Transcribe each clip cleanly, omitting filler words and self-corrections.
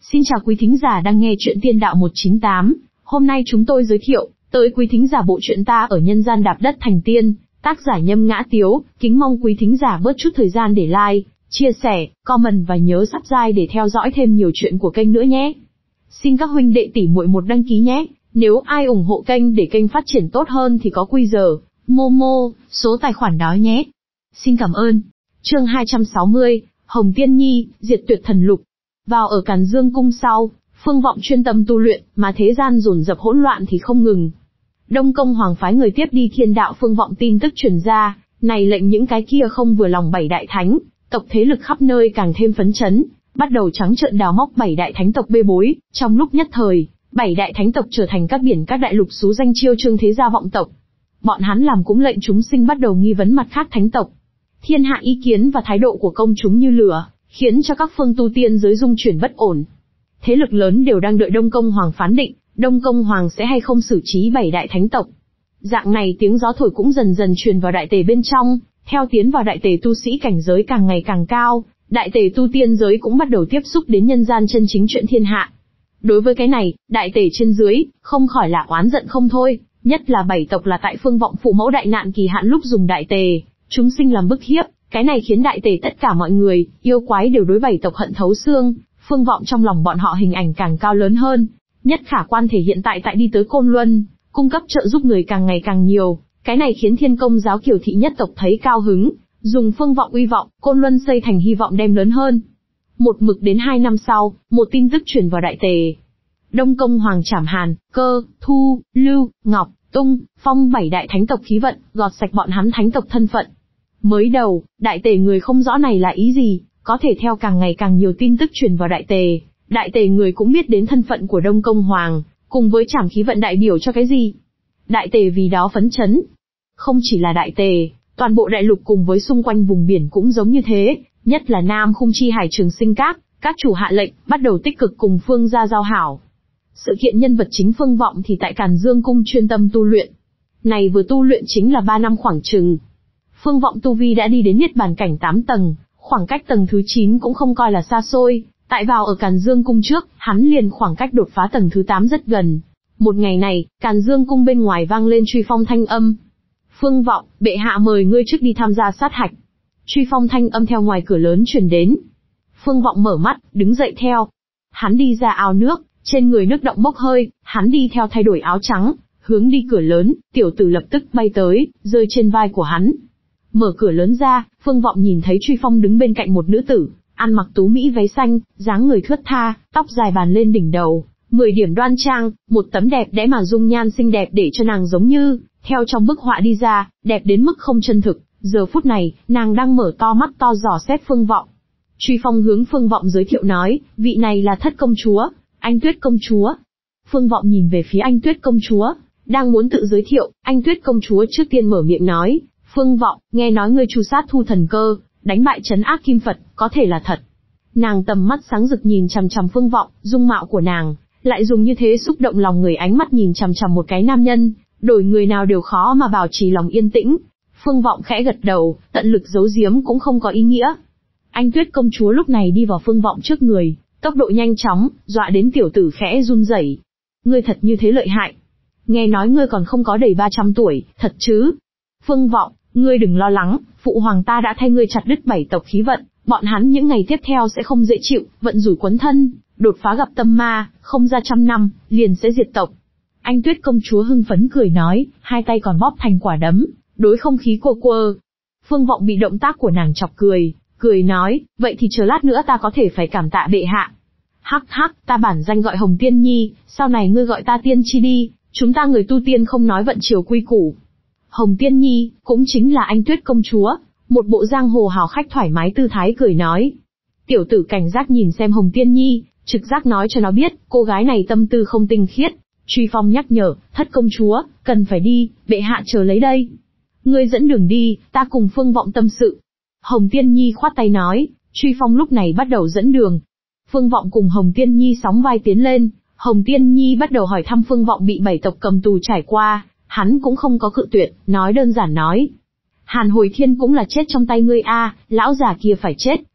Xin chào quý thính giả đang nghe chuyện Tiên Đạo 198. Hôm nay chúng tôi giới thiệu tới quý thính giả bộ truyện Ta ở nhân gian đạp đất thành tiên, tác giả Nhâm Ngã Tiếu. Kính mong quý thính giả bớt chút thời gian để like, chia sẻ, comment và nhớ subscribe để theo dõi thêm nhiều chuyện của kênh nữa nhé. Xin các huynh đệ tỷ muội một đăng ký nhé. Nếu ai ủng hộ kênh để kênh phát triển tốt hơn thì có Quy Momo, số tài khoản đó nhé. Xin cảm ơn. Chương 260, Hồng Tiên Nhi, diệt tuyệt thần lục. Vào ở Càn Dương cung sau, Phương Vọng chuyên tâm tu luyện, mà thế gian dồn dập hỗn loạn thì không ngừng. Đông Công Hoàng phái người tiếp đi Thiên Đạo Phương Vọng tin tức truyền ra, này lệnh những cái kia không vừa lòng bảy đại thánh tộc thế lực khắp nơi càng thêm phấn chấn, bắt đầu trắng trợn đào móc bảy đại thánh tộc bê bối. Trong lúc nhất thời, bảy đại thánh tộc trở thành các biển các đại lục xú danh chiêu trương thế gia vọng tộc. Bọn hắn làm cũng lệnh chúng sinh bắt đầu nghi vấn mặt khác thánh tộc. Thiên hạ ý kiến và thái độ của công chúng như lửa, khiến cho các phương tu tiên giới dung chuyển bất ổn. Thế lực lớn đều đang đợi Đông Công Hoàng phán định, Đông Công Hoàng sẽ hay không xử trí bảy đại thánh tộc. Dạng này tiếng gió thổi cũng dần dần truyền vào đại tề bên trong, theo tiến vào đại tề tu sĩ cảnh giới càng ngày càng cao, đại tề tu tiên giới cũng bắt đầu tiếp xúc đến nhân gian chân chính chuyện thiên hạ. Đối với cái này, đại tề trên dưới, không khỏi là oán giận không thôi, nhất là bảy tộc là tại Phương Vọng phụ mẫu đại nạn kỳ hạn lúc dùng đại tề, chúng sinh làm bức hiếp. Cái này khiến đại tề tất cả mọi người, yêu quái đều đối bảy tộc hận thấu xương. Phương Vọng trong lòng bọn họ hình ảnh càng cao lớn hơn. Nhất khả quan thể hiện tại đi tới Côn Luân, cung cấp trợ giúp người càng ngày càng nhiều. Cái này khiến Thiên Công giáo Kiều thị nhất tộc thấy cao hứng, dùng Phương Vọng uy vọng, Côn Luân xây thành hy vọng đem lớn hơn. Một mực đến 2 năm sau, một tin tức truyền vào đại tề. Đông Công Hoàng trảm Hàn, Cơ, Thu, Lưu, Ngọc, Tung, Phong bảy đại thánh tộc khí vận, gọt sạch bọn hắn thánh tộc thân phận. Mới đầu, đại tề người không rõ này là ý gì, có thể theo càng ngày càng nhiều tin tức truyền vào đại tề người cũng biết đến thân phận của Đông Công Hoàng, cùng với trảm khí vận đại biểu cho cái gì. Đại tề vì đó phấn chấn. Không chỉ là đại tề, toàn bộ đại lục cùng với xung quanh vùng biển cũng giống như thế, nhất là Nam Khung Chi Hải Trường Sinh các chủ hạ lệnh, bắt đầu tích cực cùng Phương gia giao hảo. Sự kiện nhân vật chính Phương Vọng thì tại Càn Dương cung chuyên tâm tu luyện. Này vừa tu luyện chính là 3 năm khoảng chừng. Phương Vọng tu vi đã đi đến Niết Bàn cảnh 8 tầng, khoảng cách tầng thứ 9 cũng không coi là xa xôi, tại vào ở Càn Dương cung trước, hắn liền khoảng cách đột phá tầng thứ 8 rất gần. Một ngày này, Càn Dương cung bên ngoài vang lên truy phong thanh âm. Phương Vọng, bệ hạ mời ngươi trước đi tham gia sát hạch. Truy phong thanh âm theo ngoài cửa lớn truyền đến. Phương Vọng mở mắt, đứng dậy theo. Hắn đi ra ao nước, trên người nước động bốc hơi, hắn đi theo thay đổi áo trắng, hướng đi cửa lớn, tiểu tử lập tức bay tới, rơi trên vai của hắn. Mở cửa lớn ra, Phương Vọng nhìn thấy Truy Phong đứng bên cạnh một nữ tử, ăn mặc tú mỹ váy xanh, dáng người thướt tha, tóc dài bàn lên đỉnh đầu, 10 điểm đoan trang, một tấm đẹp đẽ mà dung nhan xinh đẹp để cho nàng giống như theo trong bức họa đi ra, đẹp đến mức không chân thực. Giờ phút này, nàng đang mở to mắt to dò xét Phương Vọng. Truy Phong hướng Phương Vọng giới thiệu nói, vị này là Thất công chúa, Anh Tuyết công chúa. Phương Vọng nhìn về phía Anh Tuyết công chúa, đang muốn tự giới thiệu, Anh Tuyết công chúa trước tiên mở miệng nói. Phương Vọng, nghe nói ngươi tru sát Thu Thần Cơ, đánh bại trấn ác Kim Phật, có thể là thật. Nàng tầm mắt sáng rực nhìn chằm chằm Phương Vọng, dung mạo của nàng lại dùng như thế xúc động lòng người, ánh mắt nhìn chằm chằm một cái nam nhân, đổi người nào đều khó mà bảo trì lòng yên tĩnh. Phương Vọng khẽ gật đầu, tận lực giấu giếm cũng không có ý nghĩa. Anh Tuyết công chúa lúc này đi vào Phương Vọng trước người, tốc độ nhanh chóng, dọa đến tiểu tử khẽ run rẩy. Ngươi thật như thế lợi hại. Nghe nói ngươi còn không có đầy 300 tuổi, thật chứ? Phương Vọng, ngươi đừng lo lắng, phụ hoàng ta đã thay ngươi chặt đứt 7 tộc khí vận, bọn hắn những ngày tiếp theo sẽ không dễ chịu, vận rủi quấn thân, đột phá gặp tâm ma, không ra 100 năm, liền sẽ diệt tộc. Anh Tuyết công chúa hưng phấn cười nói, hai tay còn bóp thành quả đấm, đối không khí quơ quơ. Phương Vọng bị động tác của nàng chọc cười nói, vậy thì chờ lát nữa ta có thể phải cảm tạ bệ hạ. Hắc hắc, ta bản danh gọi Hồng Tiên Nhi, sau này ngươi gọi ta Tiên Chi đi, chúng ta người tu tiên không nói vận chiều quy củ. Hồng Tiên Nhi, cũng chính là Anh Tuyết công chúa, một bộ giang hồ hào khách thoải mái tư thái cười nói. Tiểu tử cảnh giác nhìn xem Hồng Tiên Nhi, trực giác nói cho nó biết, cô gái này tâm tư không tinh khiết. Truy Phong nhắc nhở, Thất công chúa, cần phải đi, bệ hạ chờ lấy đây. Ngươi dẫn đường đi, ta cùng Phương Vọng tâm sự. Hồng Tiên Nhi khoát tay nói, Truy Phong lúc này bắt đầu dẫn đường. Phương Vọng cùng Hồng Tiên Nhi sóng vai tiến lên, Hồng Tiên Nhi bắt đầu hỏi thăm Phương Vọng bị 7 tộc cầm tù trải qua, hắn cũng không có cự tuyệt, nói đơn giản nói. Hàn Hồi Thiên cũng là chết trong tay ngươi a, lão già kia phải chết,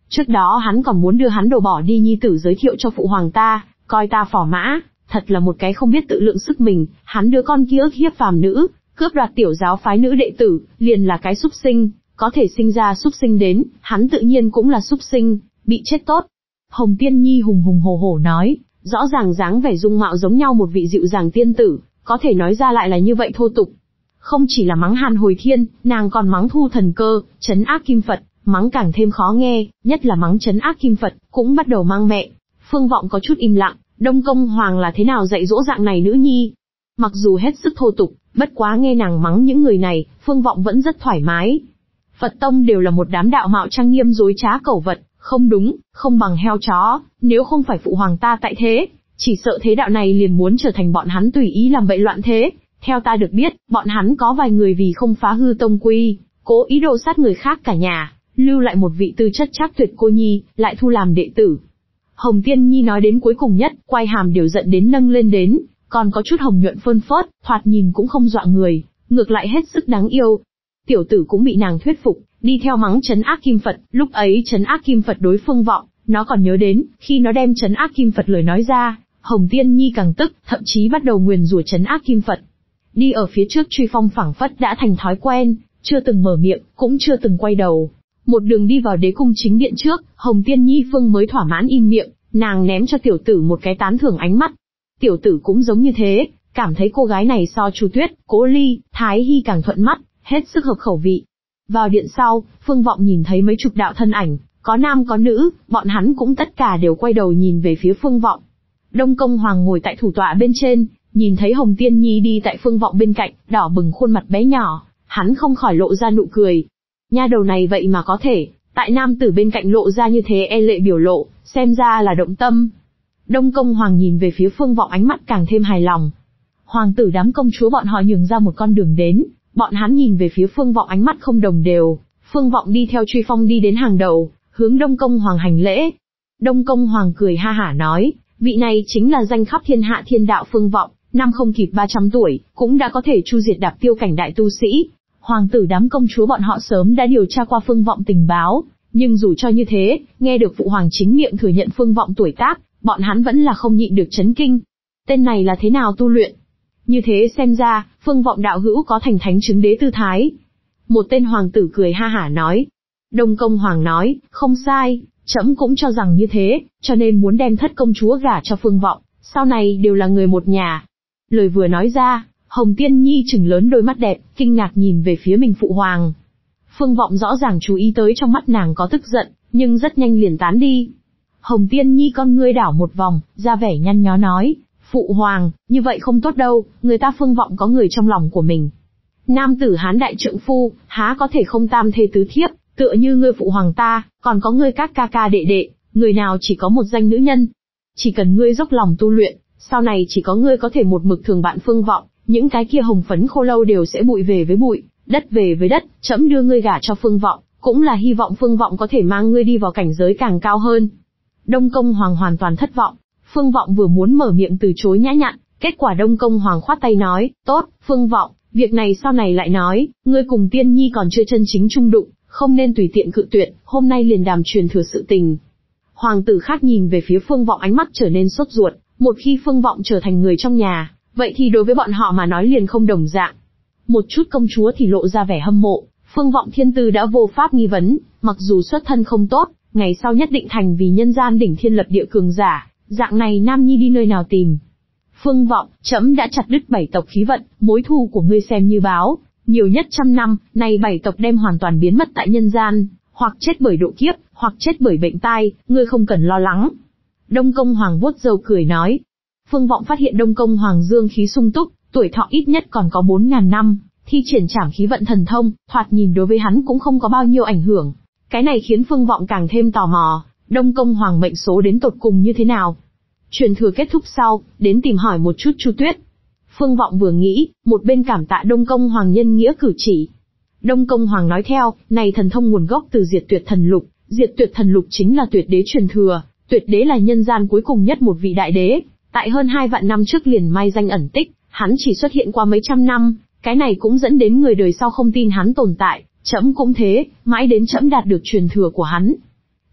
Trước đó hắn còn muốn đưa hắn đồ bỏ đi nhi tử giới thiệu cho phụ hoàng ta, coi ta phò mã, thật là một cái không biết tự lượng sức mình, hắn đứa con kia ức hiếp phàm nữ, cướp đoạt tiểu giáo phái nữ đệ tử, liền là cái súc sinh, có thể sinh ra súc sinh đến, hắn tự nhiên cũng là súc sinh, bị chết tốt. Hồng Tiên Nhi hùng hùng hổ hổ nói, rõ ràng dáng vẻ dung mạo giống nhau một vị dịu dàng tiên tử, có thể nói ra lại là như vậy thô tục. Không chỉ là mắng Hàn Hồi Thiên, nàng còn mắng Thu Thần Cơ, trấn ác Kim Phật, mắng càng thêm khó nghe, nhất là mắng trấn ác Kim Phật, cũng bắt đầu mang mẹ. Phương Vọng có chút im lặng, Đông Công Hoàng là thế nào dạy dỗ dạng này nữ nhi? Mặc dù hết sức thô tục, bất quá nghe nàng mắng những người này, Phương Vọng vẫn rất thoải mái. Phật tông đều là một đám đạo mạo trang nghiêm dối trá cẩu vật, không đúng, không bằng heo chó, nếu không phải phụ hoàng ta tại thế, chỉ sợ thế đạo này liền muốn trở thành bọn hắn tùy ý làm bậy loạn thế. Theo ta được biết, bọn hắn có vài người vì không phá hư tông quy, cố ý đồ sát người khác cả nhà, lưu lại một vị tư chất trác tuyệt cô nhi, lại thu làm đệ tử. Hồng Tiên Nhi nói đến cuối cùng nhất, quai hàm đều giận đến nâng lên đến, còn có chút hồng nhuận phơn phớt, thoạt nhìn cũng không dọa người, ngược lại hết sức đáng yêu. Tiểu tử cũng bị nàng thuyết phục, đi theo mắng trấn ác Kim Phật, lúc ấy trấn ác Kim Phật đối Phương Vọng, nó còn nhớ đến, khi nó đem trấn ác Kim Phật lời nói ra, Hồng Tiên Nhi càng tức, thậm chí bắt đầu nguyền rủa trấn ác Kim Phật. Đi ở phía trước truy phong phảng phất đã thành thói quen, chưa từng mở miệng, cũng chưa từng quay đầu. Một đường đi vào đế cung chính điện trước, Hồng Tiên Nhi Phương mới thỏa mãn im miệng, nàng ném cho tiểu tử một cái tán thưởng ánh mắt. Tiểu tử cũng giống như thế, cảm thấy cô gái này so Chu Tuyết, Cố Ly, Thái Hy càng thuận mắt, hết sức hợp khẩu vị. Vào điện sau, Phương Vọng nhìn thấy mấy chục đạo thân ảnh, có nam có nữ, bọn hắn cũng tất cả đều quay đầu nhìn về phía Phương Vọng. Đông Công Hoàng ngồi tại thủ tọa bên trên, nhìn thấy Hồng Tiên Nhi đi tại Phương Vọng bên cạnh, đỏ bừng khuôn mặt bé nhỏ, hắn không khỏi lộ ra nụ cười. Nha đầu này vậy mà có thể, tại nam tử bên cạnh lộ ra như thế e lệ biểu lộ, xem ra là động tâm. Đông Công Hoàng nhìn về phía Phương Vọng ánh mắt càng thêm hài lòng. Hoàng tử đám công chúa bọn họ nhường ra một con đường đến, bọn hắn nhìn về phía Phương Vọng ánh mắt không đồng đều. Phương Vọng đi theo truy phong đi đến hàng đầu, hướng Đông Công Hoàng hành lễ. Đông Công Hoàng cười ha hả nói, vị này chính là danh khắp thiên hạ thiên đạo Phương Vọng, năm không kịp 300 tuổi, cũng đã có thể chu diệt đạp tiêu cảnh đại tu sĩ. Hoàng tử đám công chúa bọn họ sớm đã điều tra qua Phương Vọng tình báo, nhưng dù cho như thế, nghe được phụ hoàng chính miệng thừa nhận Phương Vọng tuổi tác, bọn hắn vẫn là không nhịn được chấn kinh. Tên này là thế nào tu luyện? Như thế xem ra, Phương Vọng đạo hữu có thành thánh chứng đế tư thái. Một tên hoàng tử cười ha hả nói. Đông Công Hoàng nói, không sai, trẫm cũng cho rằng như thế, cho nên muốn đem thất công chúa gả cho Phương Vọng, sau này đều là người một nhà. Lời vừa nói ra, Hồng Tiên Nhi trừng lớn đôi mắt đẹp, kinh ngạc nhìn về phía mình phụ hoàng. Phương Vọng rõ ràng chú ý tới trong mắt nàng có tức giận, nhưng rất nhanh liền tán đi. Hồng Tiên Nhi con ngươi đảo một vòng, ra vẻ nhăn nhó nói, phụ hoàng, như vậy không tốt đâu, người ta Phương Vọng có người trong lòng của mình. Nam tử Hán đại trượng phu, há có thể không tam thê tứ thiếp, tựa như ngươi phụ hoàng ta, còn có ngươi các ca ca đệ đệ, người nào chỉ có một danh nữ nhân. Chỉ cần ngươi dốc lòng tu luyện, sau này chỉ có ngươi có thể một mực thường bạn Phương Vọng, những cái kia hồng phấn khô lâu đều sẽ bụi về với bụi, đất về với đất, trẫm đưa ngươi gả cho Phương Vọng, cũng là hy vọng Phương Vọng có thể mang ngươi đi vào cảnh giới càng cao hơn. Đông Công Hoàng hoàn toàn thất vọng, Phương Vọng vừa muốn mở miệng từ chối nhã nhặn, kết quả Đông Công Hoàng khoát tay nói, tốt, Phương Vọng, việc này sau này lại nói, ngươi cùng Tiên Nhi còn chưa chân chính chung đụng, không nên tùy tiện cự tuyệt, hôm nay liền đàm truyền thừa sự tình. Hoàng tử khác nhìn về phía Phương Vọng ánh mắt trở nên sốt ruột, một khi Phương Vọng trở thành người trong nhà, vậy thì đối với bọn họ mà nói liền không đồng dạng. Một chút công chúa thì lộ ra vẻ hâm mộ, Phương Vọng thiên tư đã vô pháp nghi vấn, mặc dù xuất thân không tốt, ngày sau nhất định thành vì nhân gian đỉnh thiên lập địa cường giả, dạng này nam nhi đi nơi nào tìm. Phương Vọng, trẫm đã chặt đứt 7 tộc khí vận, mối thù của ngươi xem như báo, nhiều nhất 100 năm, nay 7 tộc đem hoàn toàn biến mất tại nhân gian, hoặc chết bởi độ kiếp, hoặc chết bởi bệnh tai, ngươi không cần lo lắng. Đông Công Hoàng vuốt râu cười nói. Phương Vọng phát hiện Đông Công Hoàng dương khí sung túc, tuổi thọ ít nhất còn có 4.000 năm, thi triển trảm khí vận thần thông, thoạt nhìn đối với hắn cũng không có bao nhiêu ảnh hưởng. Cái này khiến Phương Vọng càng thêm tò mò, Đông Công Hoàng mệnh số đến tột cùng như thế nào. Truyền thừa kết thúc sau, đến tìm hỏi một chút Chu Tuyết. Phương Vọng vừa nghĩ, một bên cảm tạ Đông Công Hoàng nhân nghĩa cử chỉ. Đông Công Hoàng nói theo, này thần thông nguồn gốc từ Diệt Tuyệt Thần Lục, Diệt Tuyệt Thần Lục chính là tuyệt đế truyền thừa, tuyệt đế là nhân gian cuối cùng nhất một vị đại đế, tại hơn 2 vạn năm trước liền mai danh ẩn tích, hắn chỉ xuất hiện qua mấy trăm năm, cái này cũng dẫn đến người đời sau không tin hắn tồn tại, trẫm cũng thế, mãi đến trẫm đạt được truyền thừa của hắn.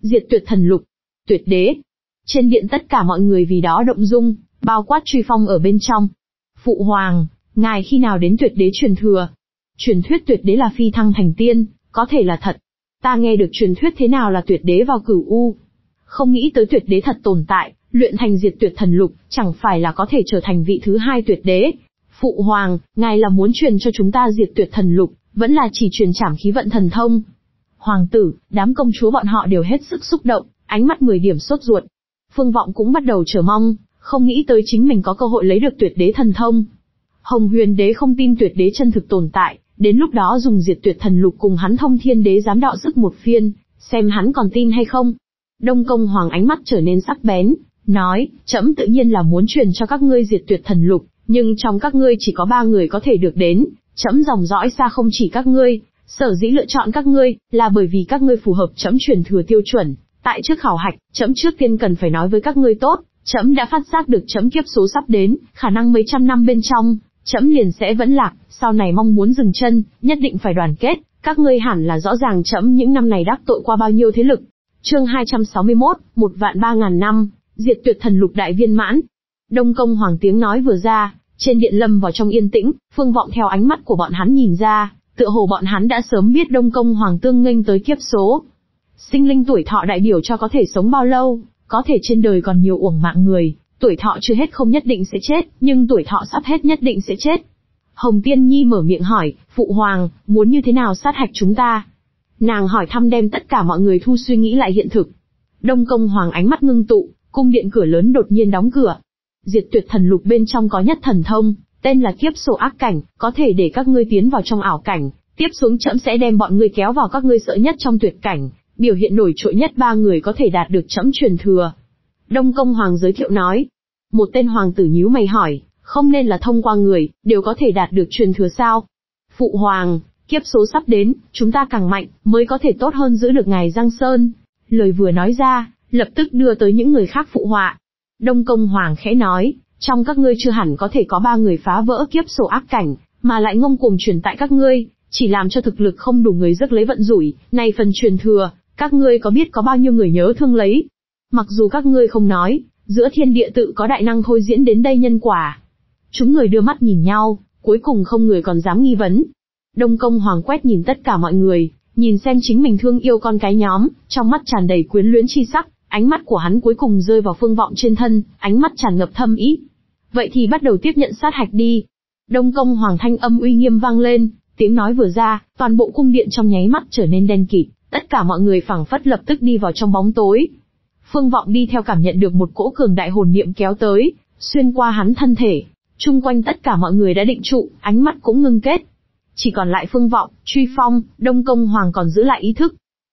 Diệt tuyệt thần lục. Tuyệt đế. Trên điện tất cả mọi người vì đó động dung, bao quát Truy Phong ở bên trong. Phụ hoàng, ngài khi nào đến tuyệt đế truyền thừa? Truyền thuyết tuyệt đế là phi thăng thành tiên, có thể là thật. Ta nghe được truyền thuyết thế nào là tuyệt đế vào Cửu U. Không nghĩ tới tuyệt đế thật tồn tại, luyện thành diệt tuyệt thần lục, chẳng phải là có thể trở thành vị thứ hai tuyệt đế. Phụ hoàng, ngài là muốn truyền cho chúng ta diệt tuyệt thần lục, vẫn là chỉ truyền trảm khí vận thần thông? Hoàng tử, đám công chúa bọn họ đều hết sức xúc động, ánh mắt 10 điểm sốt ruột. Phương Vọng cũng bắt đầu chờ mong, không nghĩ tới chính mình có cơ hội lấy được tuyệt đế thần thông. Hồng Huyền đế không tin tuyệt đế chân thực tồn tại, đến lúc đó dùng diệt tuyệt thần lục cùng hắn Thông Thiên đế dám đọ sức một phiên, xem hắn còn tin hay không. Đông Công Hoàng ánh mắt trở nên sắc bén, nói, trẫm tự nhiên là muốn truyền cho các ngươi diệt tuyệt thần lục, nhưng trong các ngươi chỉ có 3 người có thể được đến, trẫm dòng dõi xa không chỉ các ngươi, sở dĩ lựa chọn các ngươi, là bởi vì các ngươi phù hợp trẫm truyền thừa tiêu chuẩn. Tại trước khảo hạch, trẫm trước tiên cần phải nói với các ngươi tốt, trẫm đã phát giác được trẫm kiếp số sắp đến, khả năng mấy trăm năm bên trong, trẫm liền sẽ vẫn lạc, sau này mong muốn dừng chân, nhất định phải đoàn kết, các ngươi hẳn là rõ ràng trẫm những năm này đắc tội qua bao nhiêu thế lực. Chương 261, 1.3.000 năm, diệt tuyệt thần lục đại viên mãn. Đông Công Hoàng tiếng nói vừa ra, trên điện lâm vào trong yên tĩnh, Phương Vọng theo ánh mắt của bọn hắn nhìn ra, tựa hồ bọn hắn đã sớm biết Đông Công Hoàng tương nghênh tới kiếp số. Sinh linh tuổi thọ đại biểu cho có thể sống bao lâu, có thể trên đời còn nhiều uổng mạng người, tuổi thọ chưa hết không nhất định sẽ chết, nhưng tuổi thọ sắp hết nhất định sẽ chết. Hồng Tiên Nhi mở miệng hỏi, Phụ Hoàng, muốn như thế nào sát hạch chúng ta? Nàng hỏi thăm đem tất cả mọi người thu suy nghĩ lại hiện thực. Đông Công Hoàng ánh mắt ngưng tụ, cung điện cửa lớn đột nhiên đóng cửa. Diệt tuyệt thần lục bên trong có nhất thần thông, tên là kiếp số ác cảnh, có thể để các ngươi tiến vào trong ảo cảnh, tiếp xuống trẫm sẽ đem bọn ngươi kéo vào các ngươi sợ nhất trong tuyệt cảnh, biểu hiện nổi trội nhất 3 người có thể đạt được trẫm truyền thừa. Đông Công Hoàng giới thiệu nói. Một tên hoàng tử nhíu mày hỏi, không nên là thông qua người, đều có thể đạt được truyền thừa sao? Phụ hoàng, kiếp số sắp đến, chúng ta càng mạnh, mới có thể tốt hơn giữ được ngài Giang Sơn. Lời vừa nói ra, lập tức đưa tới những người khác phụ họa. Đông Công Hoàng khẽ nói, trong các ngươi chưa hẳn có thể có 3 người phá vỡ kiếp số ác cảnh, mà lại ngông cuồng truyền tại các ngươi, chỉ làm cho thực lực không đủ người rước lấy vận rủi, này phần truyền thừa, các ngươi có biết có bao nhiêu người nhớ thương lấy? Mặc dù các ngươi không nói, giữa thiên địa tự có đại năng thôi diễn đến đây nhân quả. Chúng người đưa mắt nhìn nhau, cuối cùng không người còn dám nghi vấn. Đông Công Hoàng quét nhìn tất cả mọi người, nhìn xem chính mình thương yêu con cái nhóm, trong mắt tràn đầy quyến luyến chi sắc, ánh mắt của hắn cuối cùng rơi vào Phương Vọng trên thân, ánh mắt tràn ngập thâm ý. Vậy thì bắt đầu tiếp nhận sát hạch đi. Đông Công Hoàng thanh âm uy nghiêm vang lên, tiếng nói vừa ra, toàn bộ cung điện trong nháy mắt trở nên đen kịt, tất cả mọi người phảng phất lập tức đi vào trong bóng tối. Phương Vọng đi theo cảm nhận được một cỗ cường đại hồn niệm kéo tới, xuyên qua hắn thân thể, chung quanh tất cả mọi người đã định trụ, ánh mắt cũng ngưng kết. Chỉ còn lại Phương Vọng, Truy Phong, Đông Công Hoàng còn giữ lại ý thức.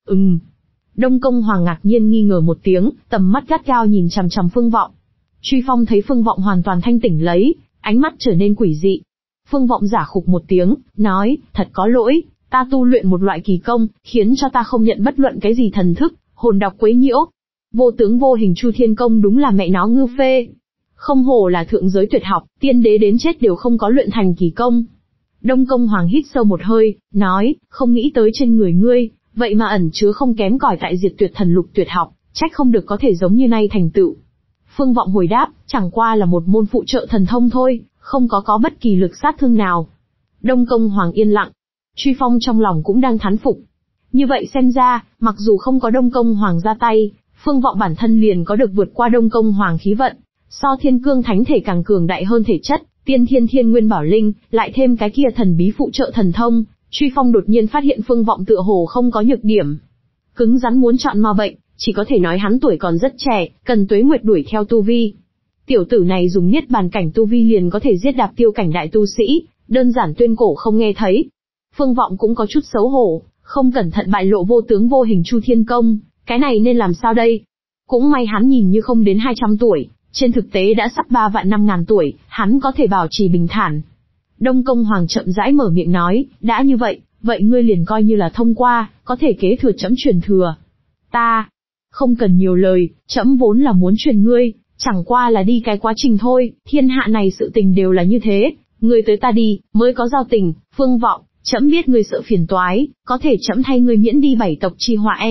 Đông Công Hoàng ngạc nhiên nghi ngờ một tiếng, tầm mắt gắt gao nhìn chằm chằm Phương Vọng. Truy Phong thấy Phương Vọng hoàn toàn thanh tỉnh lấy, ánh mắt trở nên quỷ dị. Phương Vọng giả khục một tiếng, nói, thật có lỗi, ta tu luyện một loại kỳ công, khiến cho ta không nhận bất luận cái gì thần thức, hồn đọc quấy nhiễu. Vô tướng vô hình Chu Thiên Công đúng là mẹ nó ngưu phê. Không hổ là thượng giới tuyệt học, tiên đế đến chết đều không có luyện thành kỳ công. Đông Công Hoàng hít sâu một hơi, nói, không nghĩ tới trên người ngươi, vậy mà ẩn chứa không kém cỏi tại diệt tuyệt thần lục tuyệt học, trách không được có thể giống như nay thành tựu. Phương Vọng hồi đáp, chẳng qua là một môn phụ trợ thần thông thôi, không có bất kỳ lực sát thương nào. Đông Công Hoàng yên lặng. Truy Phong trong lòng cũng đang thán phục. Như vậy xem ra, mặc dù không có Đông Công Hoàng ra tay, Phương Vọng bản thân liền có được vượt qua Đông Công Hoàng khí vận, so Thiên Cương Thánh Thể càng cường đại hơn thể chất, Tiên Thiên Thiên Nguyên Bảo Linh, lại thêm cái kia thần bí phụ trợ thần thông, Truy Phong đột nhiên phát hiện Phương Vọng tựa hồ không có nhược điểm. Cứng rắn muốn chọn ma bệnh, chỉ có thể nói hắn tuổi còn rất trẻ, cần tuế nguyệt đuổi theo tu vi. Tiểu tử này dùng niết bàn cảnh tu vi liền có thể giết đạp tiêu cảnh đại tu sĩ, đơn giản tuyên cổ không nghe thấy. Phương Vọng cũng có chút xấu hổ, không cẩn thận bại lộ vô tướng vô hình Chu Thiên Công, cái này nên làm sao đây? Cũng may hắn nhìn như không đến 200 tuổi, trên thực tế đã sắp 3.500.000 tuổi, hắn có thể bảo trì bình thản. Đông Công Hoàng chậm rãi mở miệng nói, đã như vậy, vậy ngươi liền coi như là thông qua, có thể kế thừa trẫm truyền thừa. Ta, không cần nhiều lời, trẫm vốn là muốn truyền ngươi, chẳng qua là đi cái quá trình thôi, thiên hạ này sự tình đều là như thế, ngươi tới ta đi, mới có giao tình. Phương Vọng, trẫm biết ngươi sợ phiền toái, có thể trẫm thay ngươi miễn đi 7 tộc chi họa en,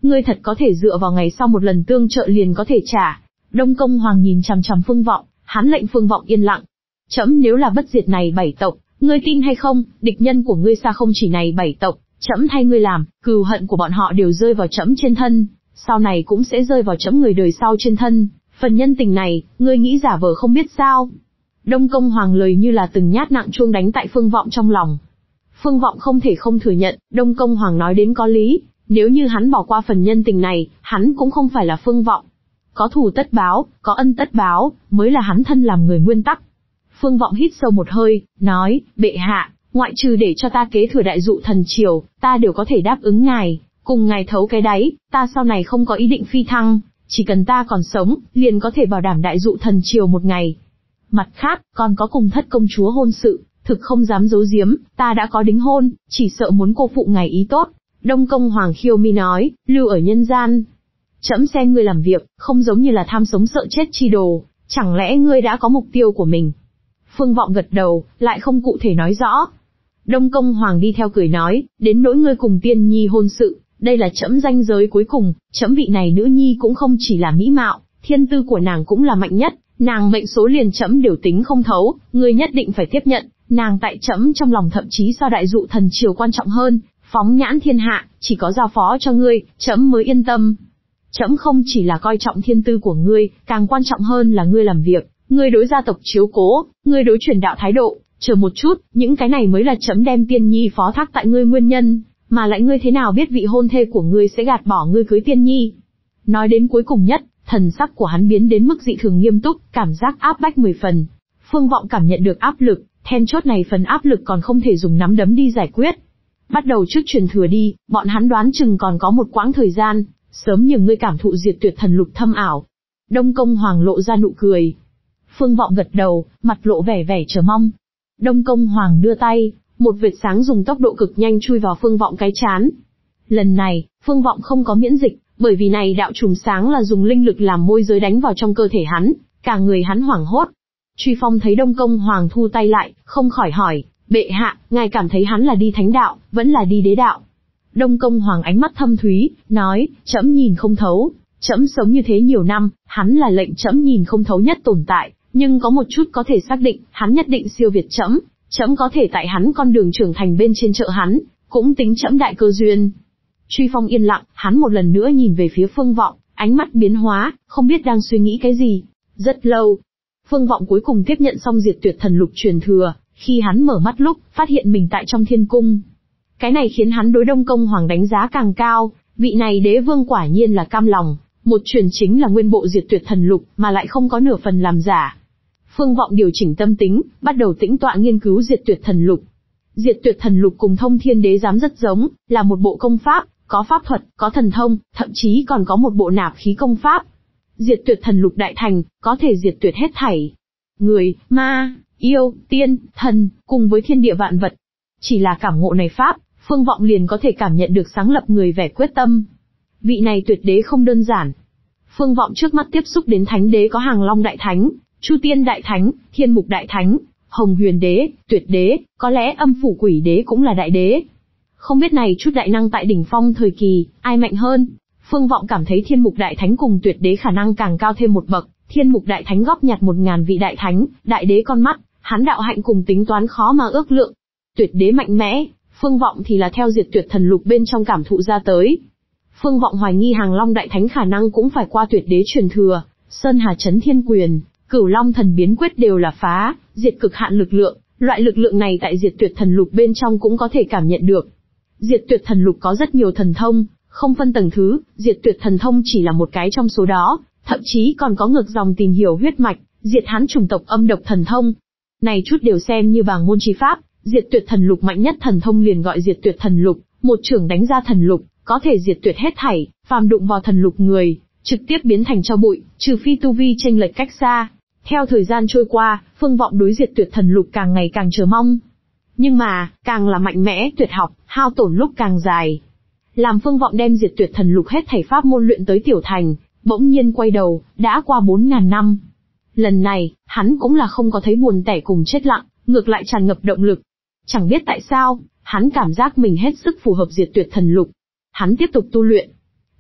ngươi thật có thể dựa vào ngày sau một lần tương trợ liền có thể trả. Đông Công Hoàng nhìn chằm chằm Phương Vọng, hắn lệnh Phương Vọng yên lặng. Trẫm nếu là bất diệt này 7 tộc, ngươi tin hay không, địch nhân của ngươi xa không chỉ này 7 tộc, trẫm thay ngươi làm, cừu hận của bọn họ đều rơi vào trẫm trên thân, sau này cũng sẽ rơi vào trẫm người đời sau trên thân, phần nhân tình này, ngươi nghĩ giả vờ không biết sao? Đông Công Hoàng lời như là từng nhát nặng chuông đánh tại Phương Vọng trong lòng. Phương Vọng không thể không thừa nhận, Đông Công Hoàng nói đến có lý, nếu như hắn bỏ qua phần nhân tình này, hắn cũng không phải là Phương Vọng. Có thù tất báo, có ân tất báo, mới là hắn thân làm người nguyên tắc. Phương Vọng hít sâu một hơi, nói, bệ hạ, ngoại trừ để cho ta kế thừa đại dụ thần triều, ta đều có thể đáp ứng ngài, cùng ngài thấu cái đáy, ta sau này không có ý định phi thăng, chỉ cần ta còn sống, liền có thể bảo đảm đại dụ thần triều một ngày. Mặt khác, còn có cùng thất công chúa hôn sự, thực không dám giấu giếm, ta đã có đính hôn, chỉ sợ muốn cô phụ ngài ý tốt. Đông Công Hoàng khiêu mi nói, lưu ở nhân gian. Trẫm xem ngươi làm việc, không giống như là tham sống sợ chết chi đồ, chẳng lẽ ngươi đã có mục tiêu của mình? Phương Vọng gật đầu, lại không cụ thể nói rõ. Đông Công Hoàng đi theo cười nói, đến nỗi ngươi cùng Tiên Nhi hôn sự, đây là trẫm ranh giới cuối cùng, trẫm vị này nữ nhi cũng không chỉ là mỹ mạo, thiên tư của nàng cũng là mạnh nhất, nàng mệnh số liền trẫm đều tính không thấu, ngươi nhất định phải tiếp nhận, nàng tại trẫm trong lòng thậm chí so đại dụ thần triều quan trọng hơn, phóng nhãn thiên hạ, chỉ có giao phó cho ngươi, trẫm mới yên tâm. Trẫm không chỉ là coi trọng thiên tư của ngươi, càng quan trọng hơn là ngươi làm việc, ngươi đối gia tộc chiếu cố, ngươi đối truyền đạo thái độ, chờ một chút, những cái này mới là trẫm đem Tiên Nhi phó thác tại ngươi nguyên nhân, mà lại ngươi thế nào biết vị hôn thê của ngươi sẽ gạt bỏ ngươi cưới Tiên Nhi? Nói đến cuối cùng nhất, thần sắc của hắn biến đến mức dị thường nghiêm túc, cảm giác áp bách 10 phần. Phương Vọng cảm nhận được áp lực, then chốt này phần áp lực còn không thể dùng nắm đấm đi giải quyết. Bắt đầu trước truyền thừa đi, bọn hắn đoán chừng còn có một quãng thời gian, sớm nhường ngươi cảm thụ diệt tuyệt thần lục thâm ảo. Đông Công Hoàng lộ ra nụ cười. Phương Vọng gật đầu, mặt lộ vẻ chờ mong. Đông Công Hoàng đưa tay, một vệt sáng dùng tốc độ cực nhanh chui vào Phương Vọng cái trán. Lần này, Phương Vọng không có miễn dịch, bởi vì này đạo chùm sáng là dùng linh lực làm môi giới đánh vào trong cơ thể hắn, cả người hắn hoảng hốt. Truy Phong thấy Đông Công Hoàng thu tay lại, không khỏi hỏi, bệ hạ, ngài cảm thấy hắn là đi thánh đạo, vẫn là đi đế đạo? Đông Công Hoàng ánh mắt thâm thúy, nói, trẫm nhìn không thấu, trẫm sống như thế nhiều năm, hắn là lệnh trẫm nhìn không thấu nhất tồn tại, nhưng có một chút có thể xác định, hắn nhất định siêu việt trẫm, trẫm có thể tại hắn con đường trưởng thành bên trên trợ hắn, cũng tính trẫm đại cơ duyên. Truy Phong yên lặng, hắn một lần nữa nhìn về phía Phương Vọng, ánh mắt biến hóa, không biết đang suy nghĩ cái gì. Rất lâu, Phương Vọng cuối cùng tiếp nhận xong diệt tuyệt thần lục truyền thừa, khi hắn mở mắt lúc, phát hiện mình tại trong thiên cung. Cái này khiến hắn đối Đông Công Hoàng đánh giá càng cao, vị này đế vương quả nhiên là cam lòng, một truyền chính là nguyên bộ diệt tuyệt thần lục, mà lại không có nửa phần làm giả. Phương Vọng điều chỉnh tâm tính, bắt đầu tĩnh tọa nghiên cứu diệt tuyệt thần lục. Diệt tuyệt thần lục cùng Thông Thiên Đế giám rất giống, là một bộ công pháp, có pháp thuật, có thần thông, thậm chí còn có một bộ nạp khí công pháp. Diệt tuyệt thần lục đại thành, có thể diệt tuyệt hết thảy. Người, ma, yêu, tiên, thần, cùng với thiên địa vạn vật. Chỉ là cảm ngộ này pháp, Phương Vọng liền có thể cảm nhận được sáng lập người vẻ quyết tâm. Vị này tuyệt đế không đơn giản. Phương Vọng trước mắt tiếp xúc đến thánh đế có Hàng Long đại thánh, Chu Tiên đại thánh, Thiên Mục đại thánh, Hồng Huyền đế, Tuyệt đế, có lẽ Âm Phủ Quỷ đế cũng là đại đế. Không biết này chút đại năng tại đỉnh phong thời kỳ, ai mạnh hơn? Phương Vọng cảm thấy Thiên Mục đại thánh cùng Tuyệt đế khả năng càng cao thêm một bậc. Thiên Mục đại thánh góp nhặt 1000 vị đại thánh, đại đế con mắt, hắn đạo hạnh cùng tính toán khó mà ước lượng. Tuyệt đế mạnh mẽ, Phương Vọng thì là theo diệt tuyệt thần lục bên trong cảm thụ ra tới. Phương Vọng hoài nghi Hàng Long đại thánh khả năng cũng phải qua Tuyệt đế truyền thừa, Sơn Hà Chấn Thiên Quyền, Cửu Long Thần Biến Quyết đều là phá, diệt cực hạn lực lượng, loại lực lượng này tại diệt tuyệt thần lục bên trong cũng có thể cảm nhận được. Diệt tuyệt thần lục có rất nhiều thần thông, không phân tầng thứ, diệt tuyệt thần thông chỉ là một cái trong số đó, thậm chí còn có ngược dòng tìm hiểu huyết mạch, diệt hán chủng tộc âm độc thần thông. Này chút đều xem như bảng môn chi pháp, diệt tuyệt thần lục mạnh nhất thần thông liền gọi diệt tuyệt thần lục, một chưởng đánh ra thần lục, có thể diệt tuyệt hết thảy, phàm đụng vào thần lục người, trực tiếp biến thành tro bụi, trừ phi tu vi chênh lệch cách xa. Theo thời gian trôi qua, Phương Vọng đối diệt tuyệt thần lục càng ngày càng chờ mong. Nhưng mà, càng là mạnh mẽ, tuyệt học, hao tổn lúc càng dài. Làm Phương Vọng đem diệt tuyệt thần lục hết thảy pháp môn luyện tới tiểu thành, bỗng nhiên quay đầu, đã qua 4000 năm. Lần này, hắn cũng là không có thấy buồn tẻ cùng chết lặng, ngược lại tràn ngập động lực. Chẳng biết tại sao, hắn cảm giác mình hết sức phù hợp diệt tuyệt thần lục. Hắn tiếp tục tu luyện.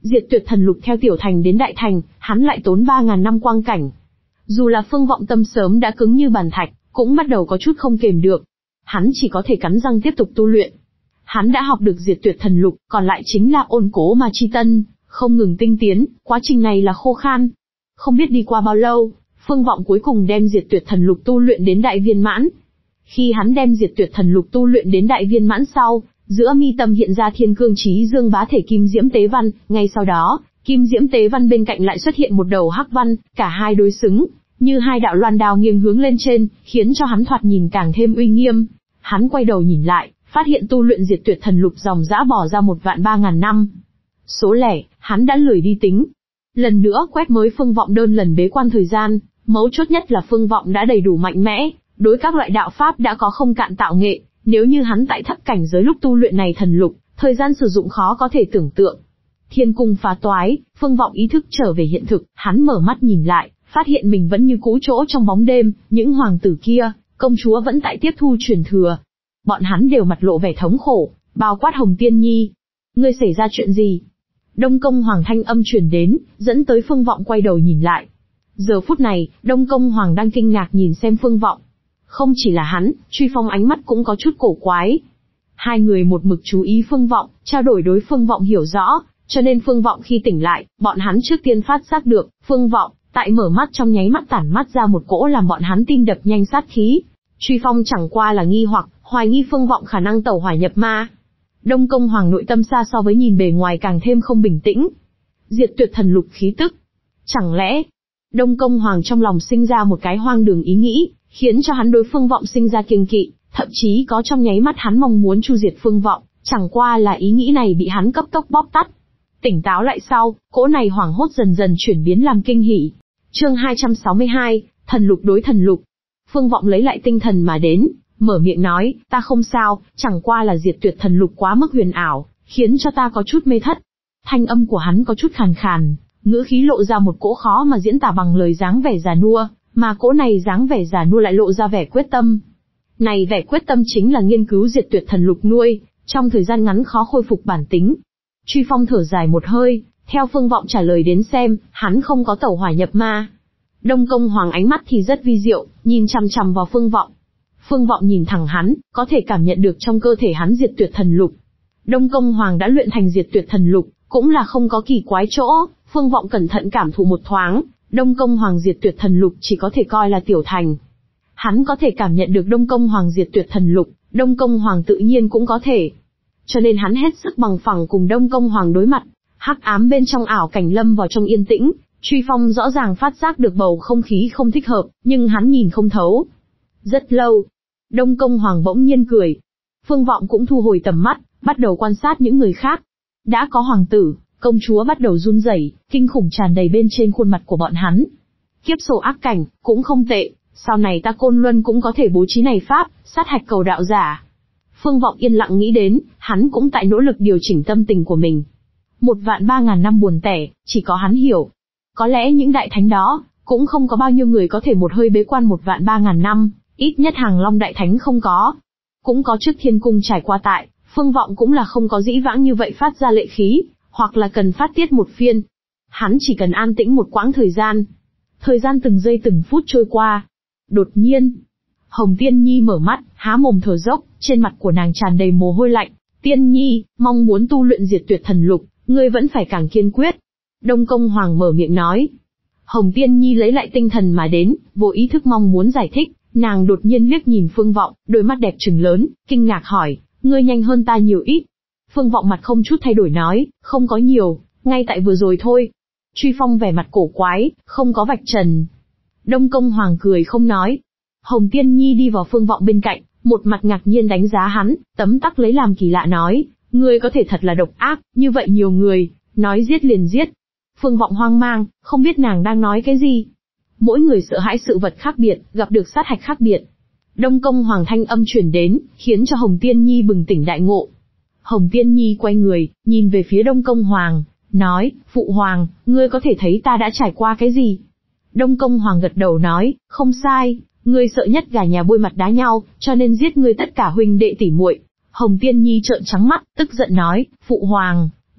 Diệt tuyệt thần lục theo tiểu thành đến đại thành, hắn lại tốn 3.000 năm quang cảnh. Dù là Phương Vọng tâm sớm đã cứng như bàn thạch, cũng bắt đầu có chút không kềm được. Hắn chỉ có thể cắn răng tiếp tục tu luyện. Hắn đã học được diệt tuyệt thần lục, còn lại chính là ôn cố ma chi tân, không ngừng tinh tiến, quá trình này là khô khan. Không biết đi qua bao lâu, Phương Vọng cuối cùng đem diệt tuyệt thần lục tu luyện đến đại viên mãn. Khi hắn đem diệt tuyệt thần lục tu luyện đến đại viên mãn sau, giữa mi tâm hiện ra thiên cương chí dương bá thể kim diễm tế văn, ngay sau đó, kim diễm tế văn bên cạnh lại xuất hiện một đầu hắc văn, cả hai đối xứng, như hai đạo loan đao nghiêng hướng lên trên, khiến cho hắn thoạt nhìn càng thêm uy nghiêm. Hắn quay đầu nhìn lại, phát hiện tu luyện diệt tuyệt thần lục dòng dã bỏ ra 1.300.000 năm. Số lẻ, hắn đã lười đi tính. Lần nữa quét mới Phương Vọng đơn lần bế quan thời gian, mấu chốt nhất là Phương Vọng đã đầy đủ mạnh mẽ, đối các loại đạo pháp đã có không cạn tạo nghệ, nếu như hắn tại thấp cảnh giới lúc tu luyện này thần lục, thời gian sử dụng khó có thể tưởng tượng. Thiên cung phá toái, Phương Vọng ý thức trở về hiện thực, hắn mở mắt nhìn lại, phát hiện mình vẫn như cũ chỗ trong bóng đêm, những hoàng tử kia, công chúa vẫn tại tiếp thu truyền thừa. Bọn hắn đều mặt lộ vẻ thống khổ, bao quát Hồng Tiên Nhi. Ngươi xảy ra chuyện gì? Đông Công Hoàng thanh âm truyền đến, dẫn tới Phương Vọng quay đầu nhìn lại. Giờ phút này, Đông Công Hoàng đang kinh ngạc nhìn xem Phương Vọng. Không chỉ là hắn, Truy Phong ánh mắt cũng có chút cổ quái. Hai người một mực chú ý Phương Vọng, trao đổi đối Phương Vọng hiểu rõ, cho nên Phương Vọng khi tỉnh lại, bọn hắn trước tiên phát giác được, Phương Vọng, tại mở mắt trong nháy mắt tản mắt ra một cỗ làm bọn hắn tim đập nhanh sát khí. Truy Phong chẳng qua là nghi hoặc, hoài nghi Phương Vọng khả năng tẩu hỏa nhập ma. Đông Công Hoàng nội tâm xa so với nhìn bề ngoài càng thêm không bình tĩnh. Diệt tuyệt thần lục khí tức. Chẳng lẽ, Đông Công Hoàng trong lòng sinh ra một cái hoang đường ý nghĩ, khiến cho hắn đối Phương Vọng sinh ra kiêng kỵ, thậm chí có trong nháy mắt hắn mong muốn chu diệt Phương Vọng, chẳng qua là ý nghĩ này bị hắn cấp tốc bóp tắt. Tỉnh táo lại sau, cỗ này hoảng hốt dần dần chuyển biến làm kinh hỉ. Chương 262, thần lục đối thần lục. Phương Vọng lấy lại tinh thần mà đến, mở miệng nói, ta không sao, chẳng qua là diệt tuyệt thần lục quá mức huyền ảo, khiến cho ta có chút mê thất. Thanh âm của hắn có chút khàn khàn, ngữ khí lộ ra một cỗ khó mà diễn tả bằng lời dáng vẻ già nua, mà cỗ này dáng vẻ già nua lại lộ ra vẻ quyết tâm. Này vẻ quyết tâm chính là nghiên cứu diệt tuyệt thần lục nuôi, trong thời gian ngắn khó khôi phục bản tính. Truy Phong thở dài một hơi, theo Phương Vọng trả lời đến xem, hắn không có tẩu hỏa nhập ma. Đông Công Hoàng ánh mắt thì rất vi diệu, nhìn chằm chằm vào Phương Vọng. Phương Vọng nhìn thẳng hắn, có thể cảm nhận được trong cơ thể hắn diệt tuyệt thần lục. Đông Công Hoàng đã luyện thành diệt tuyệt thần lục, cũng là không có kỳ quái chỗ. Phương Vọng cẩn thận cảm thụ một thoáng, Đông Công Hoàng diệt tuyệt thần lục chỉ có thể coi là tiểu thành. Hắn có thể cảm nhận được Đông Công Hoàng diệt tuyệt thần lục, Đông Công Hoàng tự nhiên cũng có thể. Cho nên hắn hết sức bằng phẳng cùng Đông Công Hoàng đối mặt. Hắc ám bên trong ảo cảnh lâm vào trong yên tĩnh, Truy Phong rõ ràng phát giác được bầu không khí không thích hợp, nhưng hắn nhìn không thấu. Rất lâu, Đông Công Hoàng bỗng nhiên cười. Phương Vọng cũng thu hồi tầm mắt, bắt đầu quan sát những người khác. Đã có hoàng tử, công chúa bắt đầu run rẩy, kinh khủng tràn đầy bên trên khuôn mặt của bọn hắn. Kiếp sổ ác cảnh, cũng không tệ, sau này ta Côn Luân cũng có thể bố trí này pháp, sát hạch cầu đạo giả. Phương Vọng yên lặng nghĩ đến, hắn cũng tại nỗ lực điều chỉnh tâm tình của mình. 1.300.000 năm buồn tẻ, chỉ có hắn hiểu. Có lẽ những đại thánh đó, cũng không có bao nhiêu người có thể một hơi bế quan 1.300.000 năm, ít nhất Hàng Long đại thánh không có. Cũng có trước thiên cung trải qua tại, Phương Vọng cũng là không có dĩ vãng như vậy phát ra lệ khí, hoặc là cần phát tiết một phiên. Hắn chỉ cần an tĩnh một quãng thời gian. Thời gian từng giây từng phút trôi qua. Đột nhiên, Hồng Tiên Nhi mở mắt, há mồm thở dốc, trên mặt của nàng tràn đầy mồ hôi lạnh. Tiên Nhi, mong muốn tu luyện diệt tuyệt thần lục, ngươi vẫn phải càng kiên quyết. Đông Công Hoàng mở miệng nói. Hồng Tiên Nhi lấy lại tinh thần mà đến, vô ý thức mong muốn giải thích, nàng đột nhiên liếc nhìn Phương Vọng, đôi mắt đẹp trừng lớn, kinh ngạc hỏi, ngươi nhanh hơn ta nhiều ít. Phương Vọng mặt không chút thay đổi nói, không có nhiều, ngay tại vừa rồi thôi. Truy Phong vẻ mặt cổ quái, không có vạch trần. Đông Công Hoàng cười không nói. Hồng Tiên Nhi đi vào Phương Vọng bên cạnh, một mặt ngạc nhiên đánh giá hắn, tấm tắc lấy làm kỳ lạ nói, ngươi có thể thật là độc ác, như vậy nhiều người, nói giết liền giết. Phương Vọng hoang mang, không biết nàng đang nói cái gì. Mỗi người sợ hãi sự vật khác biệt, gặp được sát hạch khác biệt. Đông Công Hoàng thanh âm truyền đến, khiến cho Hồng Tiên Nhi bừng tỉnh đại ngộ. Hồng Tiên Nhi quay người, nhìn về phía Đông Công Hoàng, nói, Phụ Hoàng, ngươi có thể thấy ta đã trải qua cái gì? Đông Công Hoàng gật đầu nói, không sai, ngươi sợ nhất gà nhà bôi mặt đá nhau, cho nên giết ngươi tất cả huynh đệ tỷ muội. Hồng Tiên Nhi trợn trắng mắt, tức giận nói, Phụ Hoàng,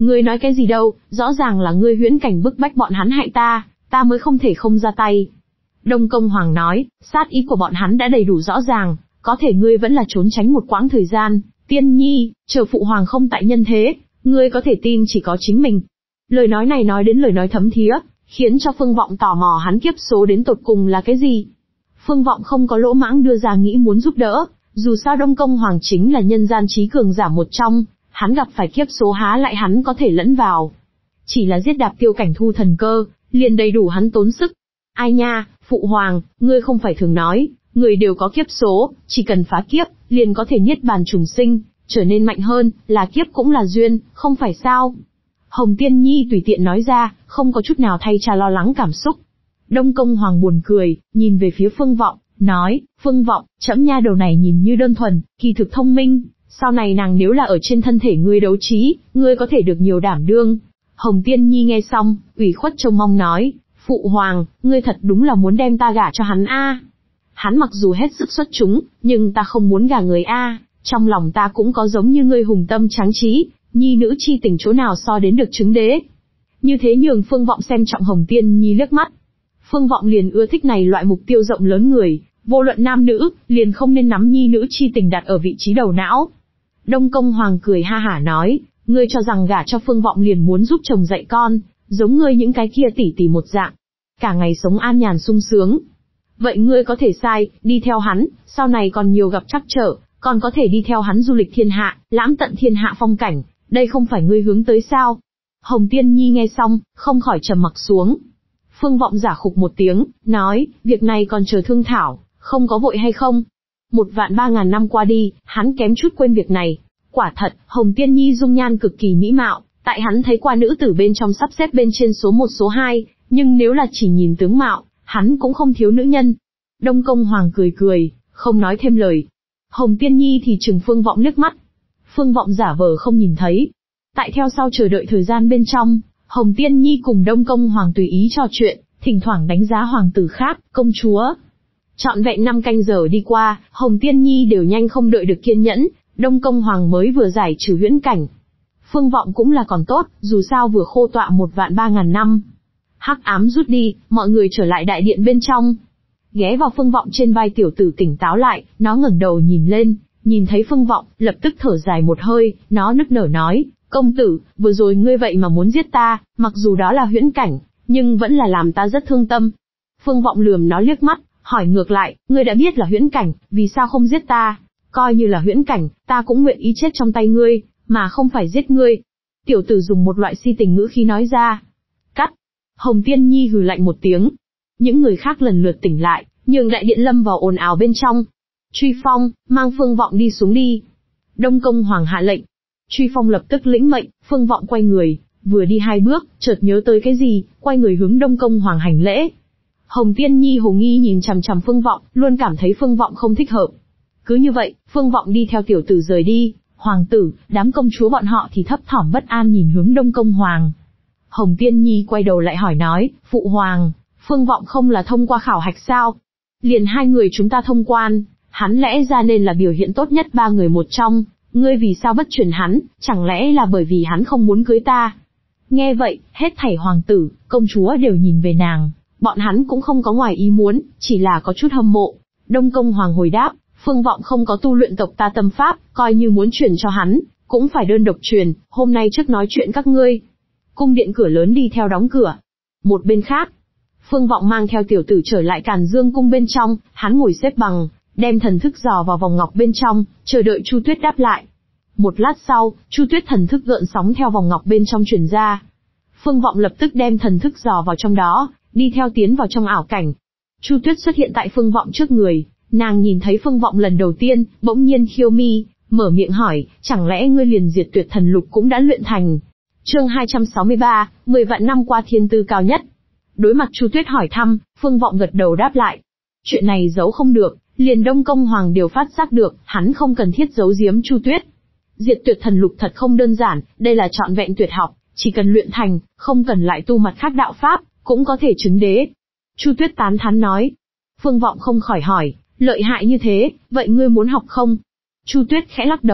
Ngươi nói cái gì đâu, rõ ràng là ngươi huyễn cảnh bức bách bọn hắn hại ta mới không thể không ra tay. Đông Công Hoàng nói, sát ý của bọn hắn đã đầy đủ rõ ràng, có thể ngươi vẫn là trốn tránh một quãng thời gian. Tiên nhi, chờ phụ hoàng không tại nhân thế, ngươi có thể tin chỉ có chính mình. Lời nói này nói đến lời nói thấm thía, khiến cho Phương Vọng tò mò hắn kiếp số đến tột cùng là cái gì. Phương Vọng không có lỗ mãng đưa ra nghĩ muốn giúp đỡ, dù sao Đông Công Hoàng chính là nhân gian trí cường giả một trong, hắn gặp phải kiếp số há lại hắn có thể lẫn vào. Chỉ là giết Đạp Tiêu Cảnh thu thần cơ, liền đầy đủ hắn tốn sức. Ai nha, phụ hoàng, ngươi không phải thường nói, người đều có kiếp số, chỉ cần phá kiếp, liền có thể niết bàn trùng sinh, trở nên mạnh hơn, là kiếp cũng là duyên, không phải sao? Hồng Tiên Nhi tùy tiện nói ra, không có chút nào thay cha lo lắng cảm xúc. Đông Công Hoàng buồn cười, nhìn về phía Phương Vọng, nói, Phương Vọng, trẫm nha đầu này nhìn như đơn thuần, kỳ thực thông minh, sau này nàng nếu là ở trên thân thể ngươi đấu trí, ngươi có thể được nhiều đảm đương. Hồng Tiên Nhi nghe xong, ủy khuất trông mong nói, Phụ hoàng, ngươi thật đúng là muốn đem ta gả cho hắn a. Hắn mặc dù hết sức xuất chúng, nhưng ta không muốn gả người a. Trong lòng ta cũng có giống như ngươi hùng tâm tráng trí, nhi nữ chi tình chỗ nào so đến được chứng đế. Như thế nhường Phương Vọng xem trọng Hồng Tiên Nhi liếc mắt. Phương Vọng liền ưa thích này loại mục tiêu rộng lớn người, vô luận nam nữ, liền không nên nắm nhi nữ chi tình đặt ở vị trí đầu não. Đông Công Hoàng cười ha hả nói, ngươi cho rằng gả cho Phương Vọng liền muốn giúp chồng dạy con, giống ngươi những cái kia tỷ tỷ một dạng, cả ngày sống an nhàn sung sướng. Vậy ngươi có thể sai, đi theo hắn, sau này còn nhiều gặp trắc trở, còn có thể đi theo hắn du lịch thiên hạ, lãm tận thiên hạ phong cảnh, đây không phải ngươi hướng tới sao? Hồng Tiên Nhi nghe xong, không khỏi trầm mặc xuống. Phương Vọng giả khục một tiếng, nói, việc này còn chờ thương thảo, không có vội hay không? 1.300.000 năm qua đi, hắn kém chút quên việc này. Quả thật, Hồng Tiên Nhi dung nhan cực kỳ mỹ mạo, tại hắn thấy qua nữ tử bên trong sắp xếp bên trên số 1 số 2, nhưng nếu là chỉ nhìn tướng mạo, hắn cũng không thiếu nữ nhân. Đông Công Hoàng cười cười, không nói thêm lời. Hồng Tiên Nhi thì trừng Phương Vọng liếc mắt. Phương Vọng giả vờ không nhìn thấy. Tại theo sau chờ đợi thời gian bên trong, Hồng Tiên Nhi cùng Đông Công Hoàng tùy ý trò chuyện, thỉnh thoảng đánh giá hoàng tử khác, công chúa. Trọn vẹn 5 canh giờ đi qua, Hồng Tiên Nhi đều nhanh không đợi được kiên nhẫn, Đông Công Hoàng mới vừa giải trừ huyễn cảnh. Phương Vọng cũng là còn tốt, dù sao vừa khô tọa 1.300.000 năm. Hắc ám rút đi, mọi người trở lại đại điện bên trong. Ghé vào Phương Vọng trên vai tiểu tử tỉnh táo lại, nó ngẩng đầu nhìn lên, nhìn thấy Phương Vọng, lập tức thở dài một hơi, nó nức nở nói, công tử, vừa rồi ngươi vậy mà muốn giết ta, mặc dù đó là huyễn cảnh, nhưng vẫn là làm ta rất thương tâm. Phương Vọng lườm nó liếc mắt, hỏi ngược lại, ngươi đã biết là huyễn cảnh, vì sao không giết ta? Coi như là huyễn cảnh, ta cũng nguyện ý chết trong tay ngươi, mà không phải giết ngươi. Tiểu tử dùng một loại si tình ngữ khi nói ra. Cắt. Hồng Tiên Nhi hừ lạnh một tiếng. Những người khác lần lượt tỉnh lại, nhường đại điện lâm vào ồn ào bên trong. Truy Phong, mang Phương Vọng đi xuống đi. Đông Công Hoàng hạ lệnh. Truy Phong lập tức lĩnh mệnh, Phương Vọng quay người, vừa đi 2 bước, chợt nhớ tới cái gì, quay người hướng Đông Công Hoàng hành lễ. Hồng Tiên Nhi hồ nghi nhìn chằm chằm Phương Vọng, luôn cảm thấy Phương Vọng không thích hợp. Cứ như vậy, Phương Vọng đi theo tiểu tử rời đi, hoàng tử, đám công chúa bọn họ thì thấp thỏm bất an nhìn hướng Đông Công Hoàng. Hồng Tiên Nhi quay đầu lại hỏi nói, Phụ Hoàng, Phương Vọng không là thông qua khảo hạch sao? Liền 2 người chúng ta thông quan, hắn lẽ ra nên là biểu hiện tốt nhất 3 người một trong, ngươi vì sao bất chuyển hắn, chẳng lẽ là bởi vì hắn không muốn cưới ta? Nghe vậy, hết thảy hoàng tử, công chúa đều nhìn về nàng, bọn hắn cũng không có ngoài ý muốn, chỉ là có chút hâm mộ. Đông Công Hoàng hồi đáp, Phương Vọng không có tu luyện tộc ta tâm pháp, coi như muốn truyền cho hắn, cũng phải đơn độc truyền, hôm nay trước nói chuyện các ngươi. Cung điện cửa lớn đi theo đóng cửa. Một bên khác, Phương Vọng mang theo tiểu tử trở lại Càn Dương cung bên trong, hắn ngồi xếp bằng, đem thần thức dò vào vòng ngọc bên trong, chờ đợi Chu Tuyết đáp lại. Một lát sau, Chu Tuyết thần thức gợn sóng theo vòng ngọc bên trong truyền ra. Phương Vọng lập tức đem thần thức dò vào trong đó, đi theo tiến vào trong ảo cảnh. Chu Tuyết xuất hiện tại Phương Vọng trước người, nàng nhìn thấy Phương Vọng lần đầu tiên, bỗng nhiên khiêu mi, mở miệng hỏi, chẳng lẽ ngươi liền Diệt Tuyệt Thần Lục cũng đã luyện thành? Chương 263, 10 vạn năm qua thiên tư cao nhất. Đối mặt Chu Tuyết hỏi thăm, Phương Vọng gật đầu đáp lại. Chuyện này giấu không được, liền Đông Công Hoàng đều phát giác được, hắn không cần thiết giấu giếm Chu Tuyết. Diệt Tuyệt Thần Lục thật không đơn giản, đây là trọn vẹn tuyệt học, chỉ cần luyện thành, không cần lại tu mặt khác đạo pháp, cũng có thể chứng đế. Chu Tuyết tán thán nói. Phương Vọng không khỏi hỏi, lợi hại như thế, vậy ngươi muốn học không? Chu Tuyết khẽ lắc đầu,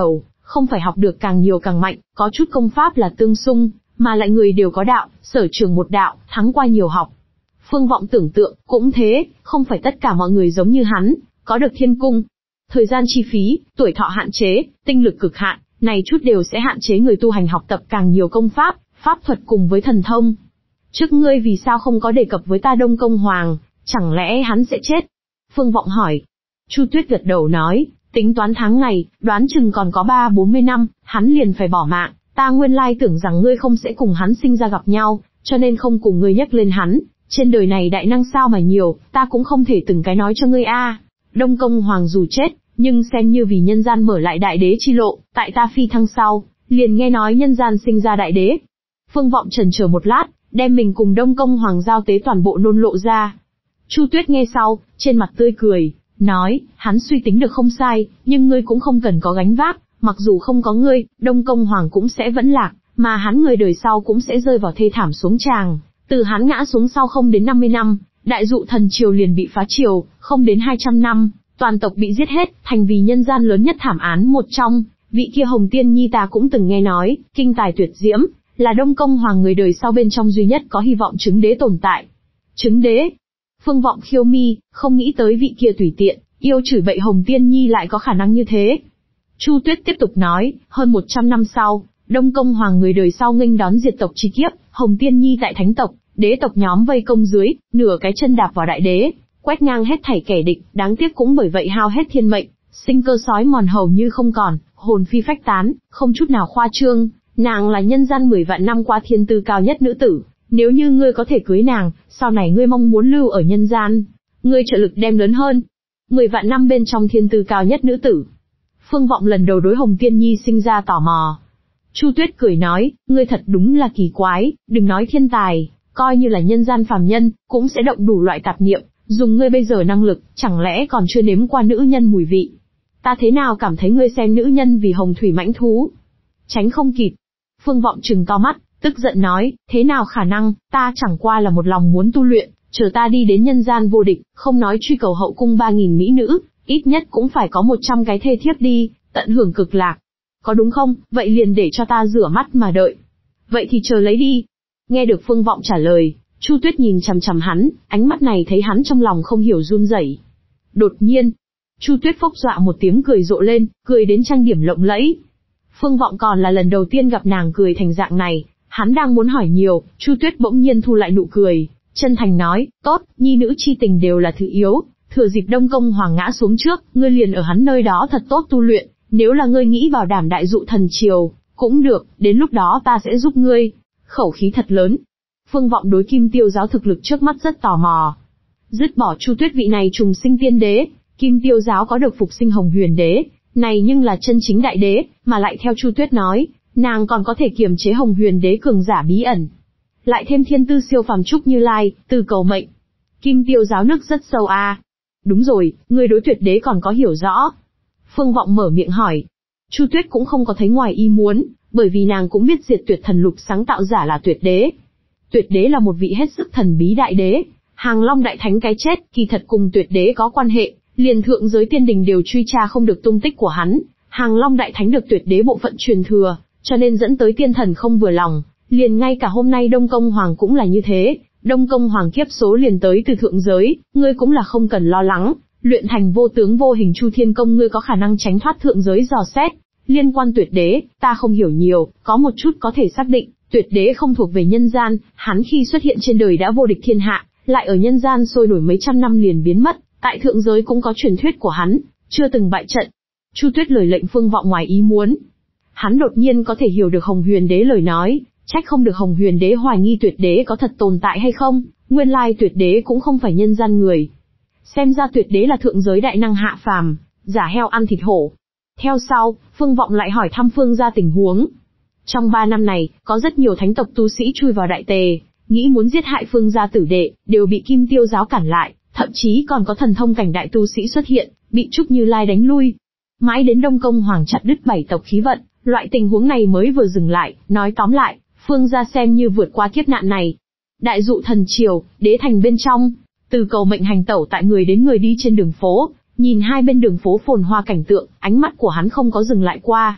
không phải học được càng nhiều càng mạnh, có chút công pháp là tương xung, mà lại người đều có đạo, sở trường một đạo, thắng qua nhiều học. Phương Vọng tưởng tượng, cũng thế, không phải tất cả mọi người giống như hắn, có được thiên cung. Thời gian chi phí, tuổi thọ hạn chế, tinh lực cực hạn, này chút đều sẽ hạn chế người tu hành học tập càng nhiều công pháp, pháp thuật cùng với thần thông. Trước ngươi vì sao không có đề cập với ta Đông Công Hoàng, chẳng lẽ hắn sẽ chết? Phương Vọng hỏi. Chu Tuyết gật đầu nói, tính toán tháng ngày, đoán chừng còn có 30-40 năm, hắn liền phải bỏ mạng, ta nguyên lai tưởng rằng ngươi không sẽ cùng hắn sinh ra gặp nhau, cho nên không cùng ngươi nhắc lên hắn, trên đời này đại năng sao mà nhiều, ta cũng không thể từng cái nói cho ngươi a. Đông Công Hoàng dù chết, nhưng xem như vì nhân gian mở lại đại đế chi lộ, tại ta phi thăng sau, liền nghe nói nhân gian sinh ra đại đế. Phương Vọng chần chờ một lát, đem mình cùng Đông Công Hoàng giao tế toàn bộ nôn lộ ra. Chu Tuyết nghe sau, trên mặt tươi cười, nói, hắn suy tính được không sai, nhưng ngươi cũng không cần có gánh vác, mặc dù không có ngươi, Đông Công Hoàng cũng sẽ vẫn lạc, mà hắn người đời sau cũng sẽ rơi vào thê thảm xuống tràng. Từ hắn ngã xuống sau không đến 50 năm, đại dụ thần triều liền bị phá triều, không đến 200 năm, toàn tộc bị giết hết, thành vì nhân gian lớn nhất thảm án một trong. Vị kia Hồng Tiên Nhi ta cũng từng nghe nói, kinh tài tuyệt diễm, là Đông Công Hoàng người đời sau bên trong duy nhất có hy vọng chứng đế tồn tại. Chứng đế? Phương Vọng khiêu mi, không nghĩ tới vị kia tùy tiện, yêu chửi bậy Hồng Tiên Nhi lại có khả năng như thế. Chu Tuyết tiếp tục nói, hơn 100 năm sau, Đông Công Hoàng người đời sau nghênh đón diệt tộc chi kiếp, Hồng Tiên Nhi tại thánh tộc, đế tộc nhóm vây công dưới, nửa cái chân đạp vào đại đế, quét ngang hết thảy kẻ địch, đáng tiếc cũng bởi vậy hao hết thiên mệnh, sinh cơ sói mòn hầu như không còn, hồn phi phách tán, không chút nào khoa trương, nàng là nhân gian 10 vạn năm qua thiên tư cao nhất nữ tử, nếu như ngươi có thể cưới nàng, sau này ngươi mong muốn lưu ở nhân gian, ngươi trợ lực đem lớn hơn. 10 vạn năm bên trong thiên tư cao nhất nữ tử. Phương Vọng lần đầu đối Hồng Tiên Nhi sinh ra tò mò. Chu Tuyết cười nói, ngươi thật đúng là kỳ quái, đừng nói thiên tài, coi như là nhân gian phàm nhân, cũng sẽ động đủ loại tạp niệm, dùng ngươi bây giờ năng lực, chẳng lẽ còn chưa nếm qua nữ nhân mùi vị. Ta thế nào cảm thấy ngươi xem nữ nhân vì hồng thủy mãnh thú. Tránh không kịp. Phương Vọng trừng to mắt, tức giận nói, thế nào khả năng, ta chẳng qua là một lòng muốn tu luyện, chờ ta đi đến nhân gian vô địch, không nói truy cầu hậu cung 3.000 mỹ nữ, ít nhất cũng phải có 100 cái thê thiếp đi, tận hưởng cực lạc. Có đúng không, vậy liền để cho ta rửa mắt mà đợi. Vậy thì chờ lấy đi. Nghe được Phương Vọng trả lời, Chu Tuyết nhìn chằm chằm hắn, ánh mắt này thấy hắn trong lòng không hiểu run rẩy. Đột nhiên, Chu Tuyết phốc dọa một tiếng cười rộ lên, cười đến trang điểm lộng lẫy. Phương Vọng còn là lần đầu tiên gặp nàng cười thành dạng này, hắn đang muốn hỏi nhiều, Chu Tuyết bỗng nhiên thu lại nụ cười, chân thành nói, tốt, nhi nữ chi tình đều là thứ yếu, thừa dịp Đông Công Hoàng ngã xuống trước, ngươi liền ở hắn nơi đó thật tốt tu luyện, nếu là ngươi nghĩ bảo đảm đại dụ thần triều, cũng được, đến lúc đó ta sẽ giúp ngươi. Khẩu khí thật lớn. Phương Vọng đối Kim Tiêu giáo thực lực trước mắt rất tò mò. Dứt bỏ Chu Tuyết vị này trùng sinh tiên đế, Kim Tiêu giáo có được phục sinh Hồng Huyền đế, này nhưng là chân chính đại đế, mà lại theo Chu Tuyết nói, nàng còn có thể kiềm chế Hồng Huyền đế cường giả bí ẩn. Lại thêm thiên tư siêu phàm Trúc Như Lai, từ cầu mệnh. Kim Tiêu giáo nước rất sâu a. Đúng rồi, ngươi đối tuyệt đế còn có hiểu rõ. Phương Vọng mở miệng hỏi. Chu Tuyết cũng không có thấy ngoài ý muốn, bởi vì nàng cũng biết diệt tuyệt thần lục sáng tạo giả là tuyệt đế. Tuyệt đế là một vị hết sức thần bí đại đế, Hàng Long đại thánh cái chết, kỳ thật cùng tuyệt đế có quan hệ, liền thượng giới tiên đình đều truy tra không được tung tích của hắn. Hàng Long đại thánh được tuyệt đế bộ phận truyền thừa, cho nên dẫn tới tiên thần không vừa lòng, liền ngay cả hôm nay Đông Công Hoàng cũng là như thế. Đông Công Hoàng kiếp số liền tới từ thượng giới, ngươi cũng là không cần lo lắng, luyện thành vô tướng vô hình Chu Thiên Công ngươi có khả năng tránh thoát thượng giới dò xét. Liên quan tuyệt đế, ta không hiểu nhiều, có một chút có thể xác định, tuyệt đế không thuộc về nhân gian, hắn khi xuất hiện trên đời đã vô địch thiên hạ, lại ở nhân gian sôi nổi mấy trăm năm liền biến mất, tại thượng giới cũng có truyền thuyết của hắn, chưa từng bại trận. Chu Tuyết lời lệnh Phương Vọng ngoài ý muốn. Hắn đột nhiên có thể hiểu được Hồng Huyền đế lời nói, trách không được Hồng Huyền đế hoài nghi tuyệt đế có thật tồn tại hay không, nguyên lai tuyệt đế cũng không phải nhân gian người. Xem ra tuyệt đế là thượng giới đại năng hạ phàm, giả heo ăn thịt hổ. Theo sau, Phương Vọng lại hỏi thăm Phương gia tình huống. Trong 3 năm này, có rất nhiều thánh tộc tu sĩ chui vào đại tề, nghĩ muốn giết hại Phương gia tử đệ, đều bị Kim Tiêu giáo cản lại, thậm chí còn có thần thông cảnh đại tu sĩ xuất hiện, bị Trúc Như Lai đánh lui. Mãi đến Đông Công Hoàng chặt đứt 7 tộc khí vận, loại tình huống này mới vừa dừng lại, nói tóm lại, Phương gia xem như vượt qua kiếp nạn này. Đại dụ thần triều, đế thành bên trong, từ cầu mệnh hành tẩu tại người đến người đi trên đường phố, nhìn hai bên đường phố phồn hoa cảnh tượng, ánh mắt của hắn không có dừng lại qua.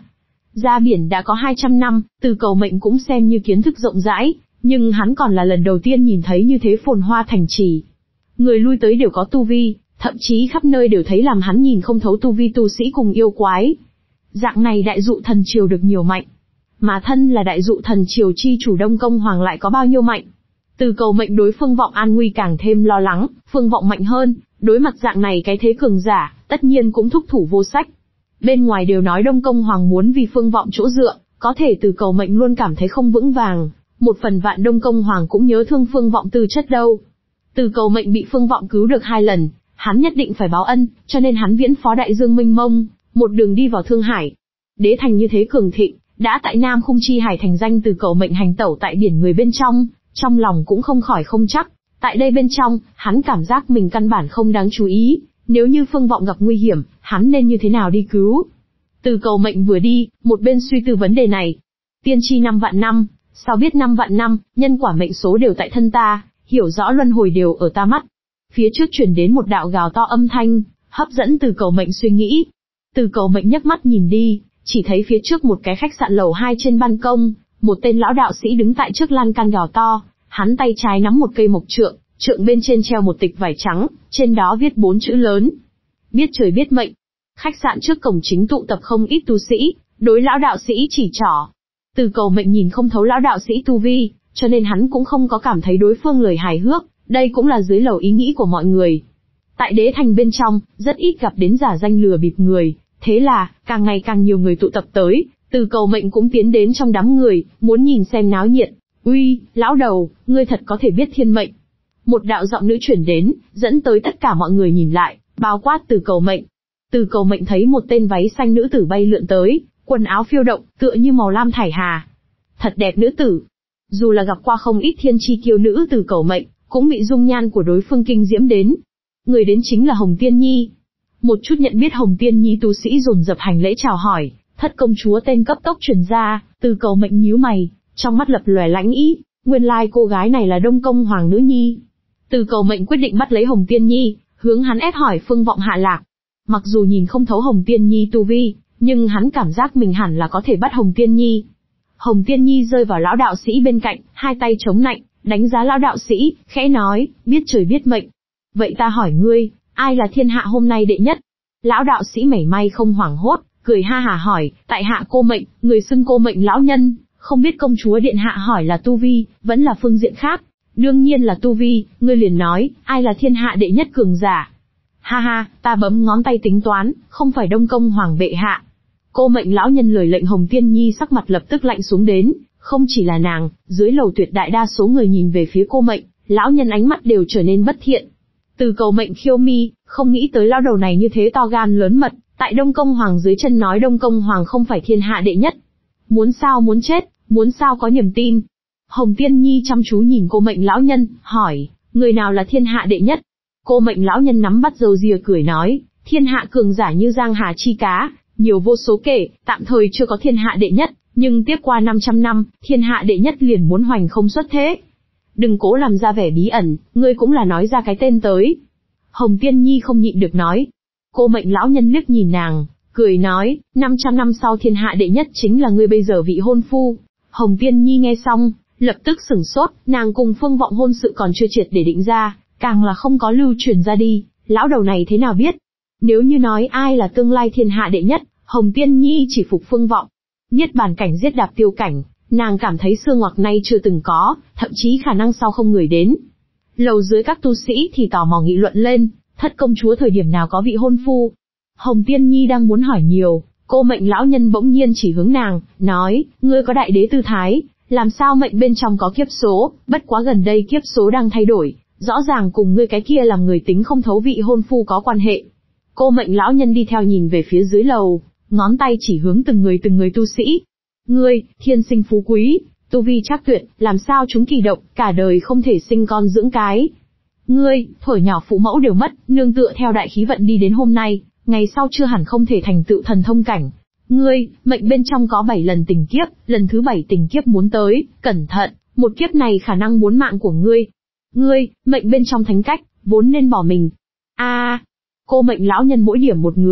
Ra biển đã có 200 năm, Từ Cầu Mệnh cũng xem như kiến thức rộng rãi, nhưng hắn còn là lần đầu tiên nhìn thấy như thế phồn hoa thành trì. Người lui tới đều có tu vi, thậm chí khắp nơi đều thấy làm hắn nhìn không thấu tu vi tu sĩ cùng yêu quái. Dạng này đại dụ thần triều được nhiều mạnh. Mà thân là đại dụ thần triều chi chủ Đông Công Hoàng lại có bao nhiêu mạnh. Từ Cầu Mệnh đối Phương Vọng an nguy càng thêm lo lắng, Phương Vọng mạnh hơn, đối mặt dạng này cái thế cường giả, tất nhiên cũng thúc thủ vô sách. Bên ngoài đều nói Đông Công Hoàng muốn vì Phương Vọng chỗ dựa, có thể Từ Cầu Mệnh luôn cảm thấy không vững vàng, một phần vạn Đông Công Hoàng cũng nhớ thương Phương Vọng tư chất đâu. Từ Cầu Mệnh bị Phương Vọng cứu được 2 lần, hắn nhất định phải báo ân, cho nên hắn viễn phó đại dương mênh mông, một đường đi vào Thương Hải. Đế thành như thế cường thịnh, đã tại Nam Khung Chi Hải thành danh Từ Cầu Mệnh hành tẩu tại biển người bên trong lòng cũng không khỏi không chắc. Tại đây bên trong, hắn cảm giác mình căn bản không đáng chú ý, nếu như Phương Vọng gặp nguy hiểm, hắn nên như thế nào đi cứu. Từ Cầu Mệnh vừa đi, một bên suy tư vấn đề này. Tiên tri 5 vạn năm, sao biết 5 vạn năm, nhân quả mệnh số đều tại thân ta, hiểu rõ luân hồi đều ở ta mắt. Phía trước truyền đến một đạo gào to âm thanh, hấp dẫn Từ Cầu Mệnh suy nghĩ. Từ Cầu Mệnh nhấc mắt nhìn đi, chỉ thấy phía trước một cái khách sạn lầu 2 trên ban công, một tên lão đạo sĩ đứng tại trước lan can gào to, hắn tay trái nắm một cây mộc trượng, trượng bên trên treo một tịch vải trắng, trên đó viết 4 chữ lớn. Biết trời biết mệnh. Khách sạn trước cổng chính tụ tập không ít tu sĩ, đối lão đạo sĩ chỉ trỏ. Từ Cầu Mệnh nhìn không thấu lão đạo sĩ tu vi, cho nên hắn cũng không có cảm thấy đối phương lời hài hước, đây cũng là dưới lầu ý nghĩ của mọi người. Tại đế thành bên trong, rất ít gặp đến giả danh lừa bịp người, thế là, càng ngày càng nhiều người tụ tập tới, Từ Cầu Mệnh cũng tiến đến trong đám người, muốn nhìn xem náo nhiệt. Uy, lão đầu, ngươi thật có thể biết thiên mệnh. Một đạo giọng nữ chuyển đến, dẫn tới tất cả mọi người nhìn lại, bao quát Từ Cầu Mệnh. Từ Cầu Mệnh thấy một tên váy xanh nữ tử bay lượn tới, quần áo phiêu động, tựa như màu lam thải hà. Thật đẹp nữ tử. Dù là gặp qua không ít thiên chi kiêu nữ Từ Cầu Mệnh, cũng bị dung nhan của đối phương kinh diễm đến. Người đến chính là Hồng Tiên Nhi. Một chút nhận biết Hồng Tiên Nhi tu sĩ dồn dập hành lễ chào hỏi, thất công chúa tên cấp tốc truyền ra, Từ Cầu Mệnh nhíu mày, trong mắt lập lòe lãnh ý, nguyên lai cô gái này là Đông Công Hoàng nữ nhi. Từ Cầu Mệnh quyết định bắt lấy Hồng Tiên Nhi, hướng hắn ép hỏi Phương Vọng hạ lạc. Mặc dù nhìn không thấu Hồng Tiên Nhi tu vi, nhưng hắn cảm giác mình hẳn là có thể bắt Hồng Tiên Nhi. Hồng Tiên Nhi rơi vào lão đạo sĩ bên cạnh, hai tay chống nạnh, đánh giá lão đạo sĩ, khẽ nói, biết trời biết mệnh. Vậy ta hỏi ngươi, ai là thiên hạ hôm nay đệ nhất? Lão đạo sĩ mảy may không hoảng hốt, cười ha hả hỏi, tại hạ Cô Mệnh, người xưng Cô Mệnh lão nhân, không biết công chúa điện hạ hỏi là tu vi, vẫn là phương diện khác. Đương nhiên là tu vi, ngươi liền nói, ai là thiên hạ đệ nhất cường giả. Ha ha, ta bấm ngón tay tính toán, không phải Đông Công Hoàng bệ hạ. Cô Mệnh lão nhân lời lệnh. Hồng Tiên Nhi sắc mặt lập tức lạnh xuống đến, không chỉ là nàng, dưới lầu tuyệt đại đa số người nhìn về phía Cô Mệnh, lão nhân ánh mắt đều trở nên bất thiện. Từ Cầu Mệnh khiêu mi, không nghĩ tới lão đầu này như thế to gan lớn mật, tại Đông Công Hoàng dưới chân nói Đông Công Hoàng không phải thiên hạ đệ nhất. Muốn sao muốn chết, muốn sao có niềm tin. Hồng Tiên Nhi chăm chú nhìn Cô Mệnh lão nhân, hỏi, người nào là thiên hạ đệ nhất? Cô Mệnh lão nhân nắm bắt râu ria cười nói, thiên hạ cường giả như giang hà chi cá, nhiều vô số kể, tạm thời chưa có thiên hạ đệ nhất, nhưng tiếp qua 500 năm, thiên hạ đệ nhất liền muốn hoành không xuất thế. Đừng cố làm ra vẻ bí ẩn, ngươi cũng là nói ra cái tên tới. Hồng Tiên Nhi không nhịn được nói. Cô Mệnh lão nhân liếc nhìn nàng, cười nói, 500 năm sau thiên hạ đệ nhất chính là ngươi bây giờ vị hôn phu. Hồng Tiên Nhi nghe xong, lập tức sửng sốt, nàng cùng Phương Vọng hôn sự còn chưa triệt để định ra, càng là không có lưu truyền ra đi, lão đầu này thế nào biết. Nếu như nói ai là tương lai thiên hạ đệ nhất, Hồng Tiên Nhi chỉ phục Phương Vọng. Niết bàn cảnh giết đạp tiêu cảnh, nàng cảm thấy xưa ngoặc nay chưa từng có, thậm chí khả năng sau không người đến. Lầu dưới các tu sĩ thì tò mò nghị luận lên, thất công chúa thời điểm nào có vị hôn phu. Hồng Tiên Nhi đang muốn hỏi nhiều, Cô Mệnh lão nhân bỗng nhiên chỉ hướng nàng, nói, ngươi có đại đế tư thái, làm sao mệnh bên trong có kiếp số, bất quá gần đây kiếp số đang thay đổi, rõ ràng cùng ngươi cái kia làm người tính không thấu vị hôn phu có quan hệ. Cô Mệnh lão nhân đi theo nhìn về phía dưới lầu, ngón tay chỉ hướng từng người tu sĩ. Ngươi, thiên sinh phú quý, tu vi trác tuyệt, làm sao chúng kỳ động, cả đời không thể sinh con dưỡng cái. Ngươi, thuở nhỏ phụ mẫu đều mất, nương tựa theo đại khí vận đi đến hôm nay, ngày sau chưa hẳn không thể thành tựu thần thông cảnh. Ngươi, mệnh bên trong có 7 lần tình kiếp, lần thứ 7 tình kiếp muốn tới, cẩn thận, một kiếp này khả năng muốn mạng của ngươi. Ngươi, mệnh bên trong thánh cách, vốn nên bỏ mình. Cô Mệnh lão nhân mỗi điểm một người,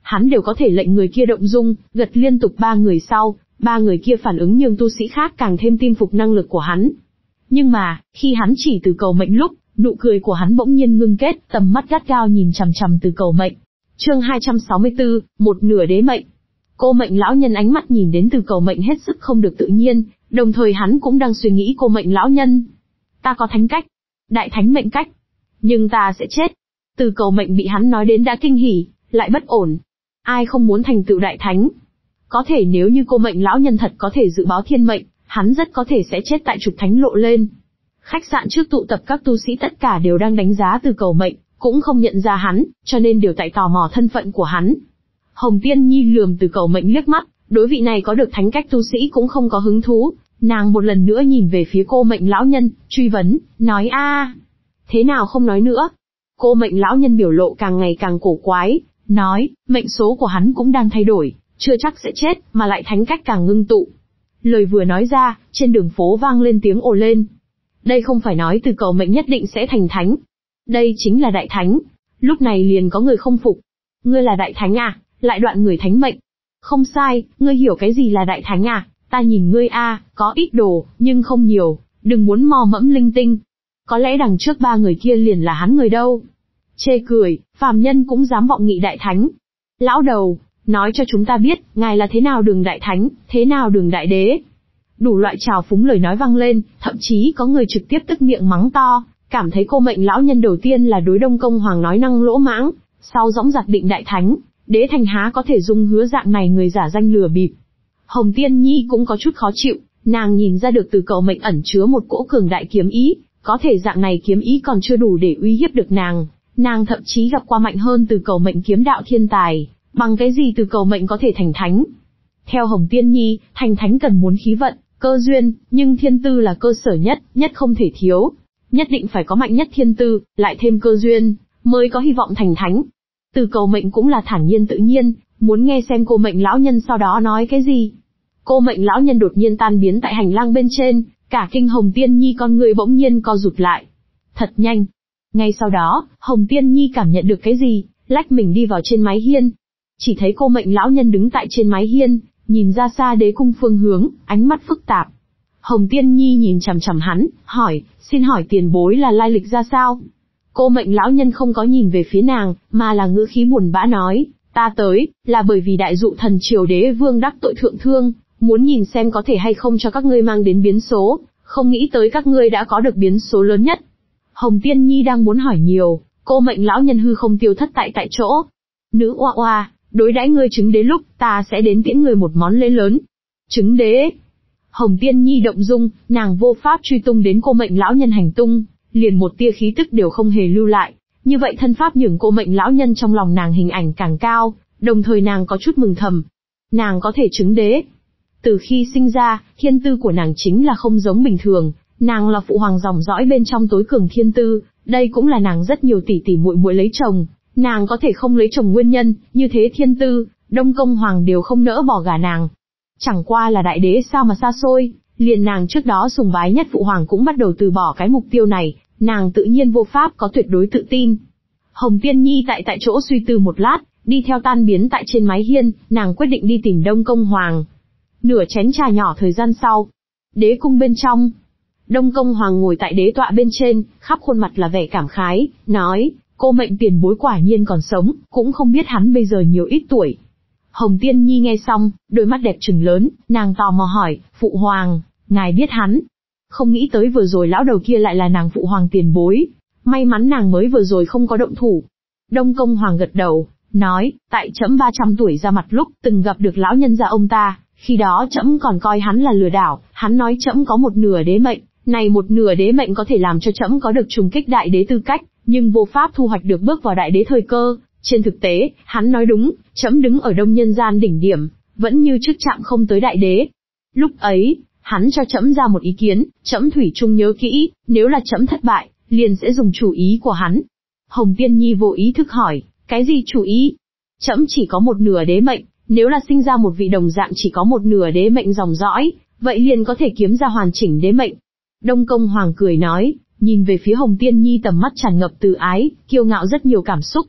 hắn đều có thể lệnh người kia động dung, gật liên tục 3 người sau, 3 người kia phản ứng nhường tu sĩ khác càng thêm tin phục năng lực của hắn. Nhưng mà, khi hắn chỉ Từ Cầu Mệnh lúc, nụ cười của hắn bỗng nhiên ngưng kết, tầm mắt gắt gao nhìn chằm chằm Từ Cầu Mệnh. Chương 264, một nửa đế mệnh. Cô Mệnh lão nhân ánh mắt nhìn đến Từ Cầu Mệnh hết sức không được tự nhiên, đồng thời hắn cũng đang suy nghĩ cô Mệnh lão nhân. Ta có thánh cách, đại thánh mệnh cách, nhưng ta sẽ chết. Từ Cầu Mệnh bị hắn nói đến đã kinh hỉ, lại bất ổn. Ai không muốn thành tựu đại thánh? Có thể nếu như cô Mệnh lão nhân thật có thể dự báo thiên mệnh, hắn rất có thể sẽ chết tại trục thánh lộ lên. Khách sạn trước tụ tập các tu sĩ tất cả đều đang đánh giá Từ Cầu Mệnh, cũng không nhận ra hắn, cho nên đều tại tò mò thân phận của hắn. Hồng Tiên Nhi lườm Từ Cầu Mệnh liếc mắt, đối vị này có được thánh cách tu sĩ cũng không có hứng thú, nàng một lần nữa nhìn về phía cô Mệnh lão nhân, truy vấn, nói thế nào không nói nữa? Cô Mệnh lão nhân biểu lộ càng ngày càng cổ quái, nói, mệnh số của hắn cũng đang thay đổi, chưa chắc sẽ chết, mà lại thánh cách càng ngưng tụ. Lời vừa nói ra, trên đường phố vang lên tiếng ồ lên. Đây không phải nói Từ Cầu Mệnh nhất định sẽ thành thánh. Đây chính là đại thánh. Lúc này liền có người không phục. Ngươi là đại thánh à, lại đoạn người thánh mệnh. Không sai, ngươi hiểu cái gì là đại thánh à, ta nhìn ngươi có ít đồ, nhưng không nhiều, đừng muốn mò mẫm linh tinh. Có lẽ đằng trước 3 người kia liền là hắn người đâu. Chê cười, phàm nhân cũng dám vọng nghị đại thánh. Lão đầu, nói cho chúng ta biết, ngài là thế nào đường đại thánh, thế nào đường đại đế. Đủ loại trào phúng lời nói vang lên, thậm chí có người trực tiếp tức miệng mắng to, cảm thấy cô Mệnh lão nhân đầu tiên là đối Đông Công Hoàng nói năng lỗ mãng, sau dõng dạc định đại thánh, đế thành há có thể dung hứa dạng này người giả danh lừa bịp. Hồng Tiên Nhi cũng có chút khó chịu, nàng nhìn ra được Từ Cầu Mệnh ẩn chứa một cỗ cường đại kiếm ý, có thể dạng này kiếm ý còn chưa đủ để uy hiếp được nàng thậm chí gặp qua mạnh hơn Từ Cầu Mệnh kiếm đạo thiên tài, bằng cái gì Từ Cầu Mệnh có thể thành thánh? Theo Hồng Tiên Nhi, thành thánh cần muốn khí vận, cơ duyên, nhưng thiên tư là cơ sở nhất không thể thiếu. Nhất định phải có mạnh nhất thiên tư, lại thêm cơ duyên, mới có hy vọng thành thánh. Từ Cầu Mệnh cũng là thản nhiên tự nhiên, muốn nghe xem cô Mệnh lão nhân sau đó nói cái gì. Cô Mệnh lão nhân đột nhiên tan biến tại hành lang bên trên, cả kinh Hồng Tiên Nhi con người bỗng nhiên co rụt lại. Thật nhanh. Ngay sau đó, Hồng Tiên Nhi cảm nhận được cái gì, lách mình đi vào trên mái hiên. Chỉ thấy cô Mệnh lão nhân đứng tại trên mái hiên, nhìn ra xa đế cung phương hướng, ánh mắt phức tạp. Hồng Tiên Nhi nhìn chằm chằm hắn, hỏi, xin hỏi tiền bối là lai lịch ra sao? Cô Mệnh lão nhân không có nhìn về phía nàng, mà là ngữ khí buồn bã nói, ta tới, là bởi vì đại dụ thần triều đế vương đắc tội thượng thương, muốn nhìn xem có thể hay không cho các ngươi mang đến biến số, không nghĩ tới các ngươi đã có được biến số lớn nhất. Hồng Tiên Nhi đang muốn hỏi nhiều, cô Mệnh lão nhân hư không tiêu thất tại chỗ. Nữ oa oa, đối đãi ngươi chứng đế lúc, ta sẽ đến tiễn ngươi một món lễ lớn. Chứng đế. Hồng Tiên Nhi động dung, nàng vô pháp truy tung đến cô Mệnh lão nhân hành tung, liền một tia khí tức đều không hề lưu lại. Như vậy thân pháp nhường cô Mệnh lão nhân trong lòng nàng hình ảnh càng cao, đồng thời nàng có chút mừng thầm. Nàng có thể chứng đế. Từ khi sinh ra, thiên tư của nàng chính là không giống bình thường, nàng là phụ hoàng dòng dõi bên trong tối cường thiên tư, đây cũng là nàng rất nhiều tỷ tỷ muội muội lấy chồng, nàng có thể không lấy chồng nguyên nhân, như thế thiên tư, Đông Công Hoàng đều không nỡ bỏ gả nàng. Chẳng qua là đại đế sao mà xa xôi, liền nàng trước đó sùng bái nhất phụ hoàng cũng bắt đầu từ bỏ cái mục tiêu này, nàng tự nhiên vô pháp có tuyệt đối tự tin. Hồng Tiên Nhi tại chỗ suy tư một lát, đi theo tan biến tại trên mái hiên, nàng quyết định đi tìm Đông Công Hoàng. Nửa chén trà nhỏ thời gian sau, đế cung bên trong, Đông Công Hoàng ngồi tại đế tọa bên trên, khắp khuôn mặt là vẻ cảm khái, nói, cô Mệnh tiền bối quả nhiên còn sống, cũng không biết hắn bây giờ nhiều ít tuổi. Hồng Tiên Nhi nghe xong, đôi mắt đẹp trừng lớn, nàng tò mò hỏi, phụ hoàng, ngài biết hắn? Không nghĩ tới vừa rồi lão đầu kia lại là nàng phụ hoàng tiền bối, may mắn nàng mới vừa rồi không có động thủ. Đông Công Hoàng gật đầu, nói, tại trẫm 300 tuổi ra mặt lúc từng gặp được lão nhân gia ông ta, khi đó trẫm còn coi hắn là lừa đảo, hắn nói trẫm có một nửa đế mệnh, này một nửa đế mệnh có thể làm cho trẫm có được trùng kích đại đế tư cách, nhưng vô pháp thu hoạch được bước vào đại đế thời cơ. Trên thực tế, hắn nói đúng, trẫm đứng ở đông nhân gian đỉnh điểm, vẫn như trước chạm không tới đại đế. Lúc ấy, hắn cho trẫm ra một ý kiến, trẫm thủy chung nhớ kỹ, nếu là trẫm thất bại, liền sẽ dùng chủ ý của hắn. Hồng Tiên Nhi vô ý thức hỏi, cái gì chủ ý? Trẫm chỉ có một nửa đế mệnh, nếu là sinh ra một vị đồng dạng chỉ có một nửa đế mệnh dòng dõi, vậy liền có thể kiếm ra hoàn chỉnh đế mệnh. Đông Công Hoàng cười nói, nhìn về phía Hồng Tiên Nhi tầm mắt tràn ngập từ ái, kiêu ngạo rất nhiều cảm xúc.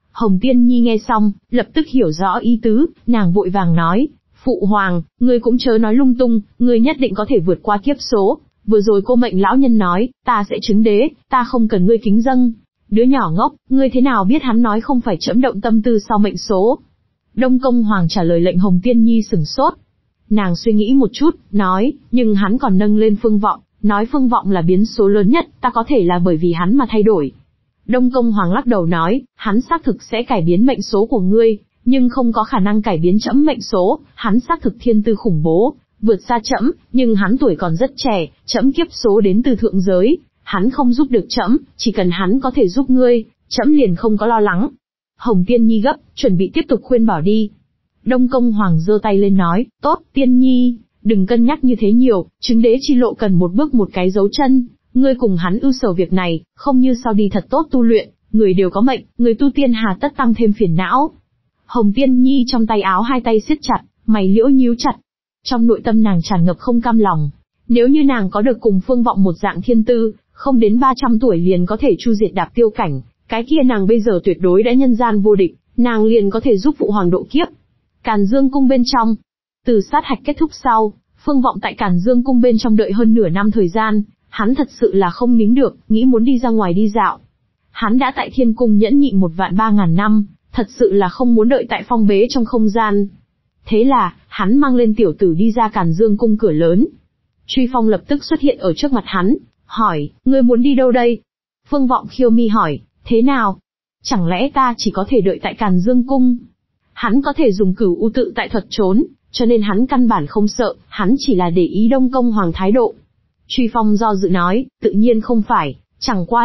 Hồng Tiên Nhi nghe xong, lập tức hiểu rõ ý tứ, nàng vội vàng nói, Phụ Hoàng, ngươi cũng chớ nói lung tung, ngươi nhất định có thể vượt qua kiếp số. Vừa rồi cô mệnh lão nhân nói, ta sẽ chứng đế, ta không cần ngươi kính dâng. Đứa nhỏ ngốc, ngươi thế nào biết hắn nói không phải trẫm động tâm tư sau mệnh số? Đông Công Hoàng trả lời lệnh Hồng Tiên Nhi sửng sốt. Nàng suy nghĩ một chút, nói, nhưng hắn còn nâng lên Phương Vọng, nói Phương Vọng là biến số lớn nhất, ta có thể là bởi vì hắn mà thay đổi. Đông Công Hoàng lắc đầu nói, hắn xác thực sẽ cải biến mệnh số của ngươi, nhưng không có khả năng cải biến trẫm mệnh số, hắn xác thực thiên tư khủng bố, vượt xa trẫm, nhưng hắn tuổi còn rất trẻ, trẫm kiếp số đến từ thượng giới, hắn không giúp được trẫm, chỉ cần hắn có thể giúp ngươi, trẫm liền không có lo lắng. Hồng Tiên Nhi gấp, chuẩn bị tiếp tục khuyên bảo đi. Đông Công Hoàng giơ tay lên nói, tốt, Tiên Nhi, đừng cân nhắc như thế nhiều, chứng đế chi lộ cần một bước một cái dấu chân, ngươi cùng hắn ưu sầu việc này, không như sau đi thật tốt tu luyện, người đều có mệnh, người tu tiên hà tất tăng thêm phiền não. Hồng Tiên Nhi trong tay áo hai tay siết chặt, mày liễu nhíu chặt. Trong nội tâm nàng tràn ngập không cam lòng. Nếu như nàng có được cùng Phương Vọng một dạng thiên tư, không đến 300 tuổi liền có thể chu diệt đạp tiêu cảnh, cái kia nàng bây giờ tuyệt đối đã nhân gian vô địch, nàng liền có thể giúp Phụ Hoàng độ kiếp. Càn Dương Cung bên trong, từ sát hạch kết thúc sau, Phương Vọng tại Càn Dương Cung bên trong đợi hơn nửa năm thời gian, hắn thật sự là không nín được, nghĩ muốn đi ra ngoài đi dạo. Hắn đã tại Thiên Cung nhẫn nhịn 1.300.000 năm, thật sự là không muốn đợi tại phong bế trong không gian. Thế là, hắn mang lên tiểu tử đi ra Càn Dương Cung cửa lớn. Truy Phong lập tức xuất hiện ở trước mặt hắn, hỏi, ngươi muốn đi đâu đây? Phương Vọng khiêu mi hỏi, thế nào? Chẳng lẽ ta chỉ có thể đợi tại Càn Dương Cung? Hắn có thể dùng Cửu U tự tại thuật trốn, cho nên hắn căn bản không sợ, hắn chỉ là để ý Đông Công Hoàng thái độ. Truy Phong do dự nói, tự nhiên không phải, chẳng qua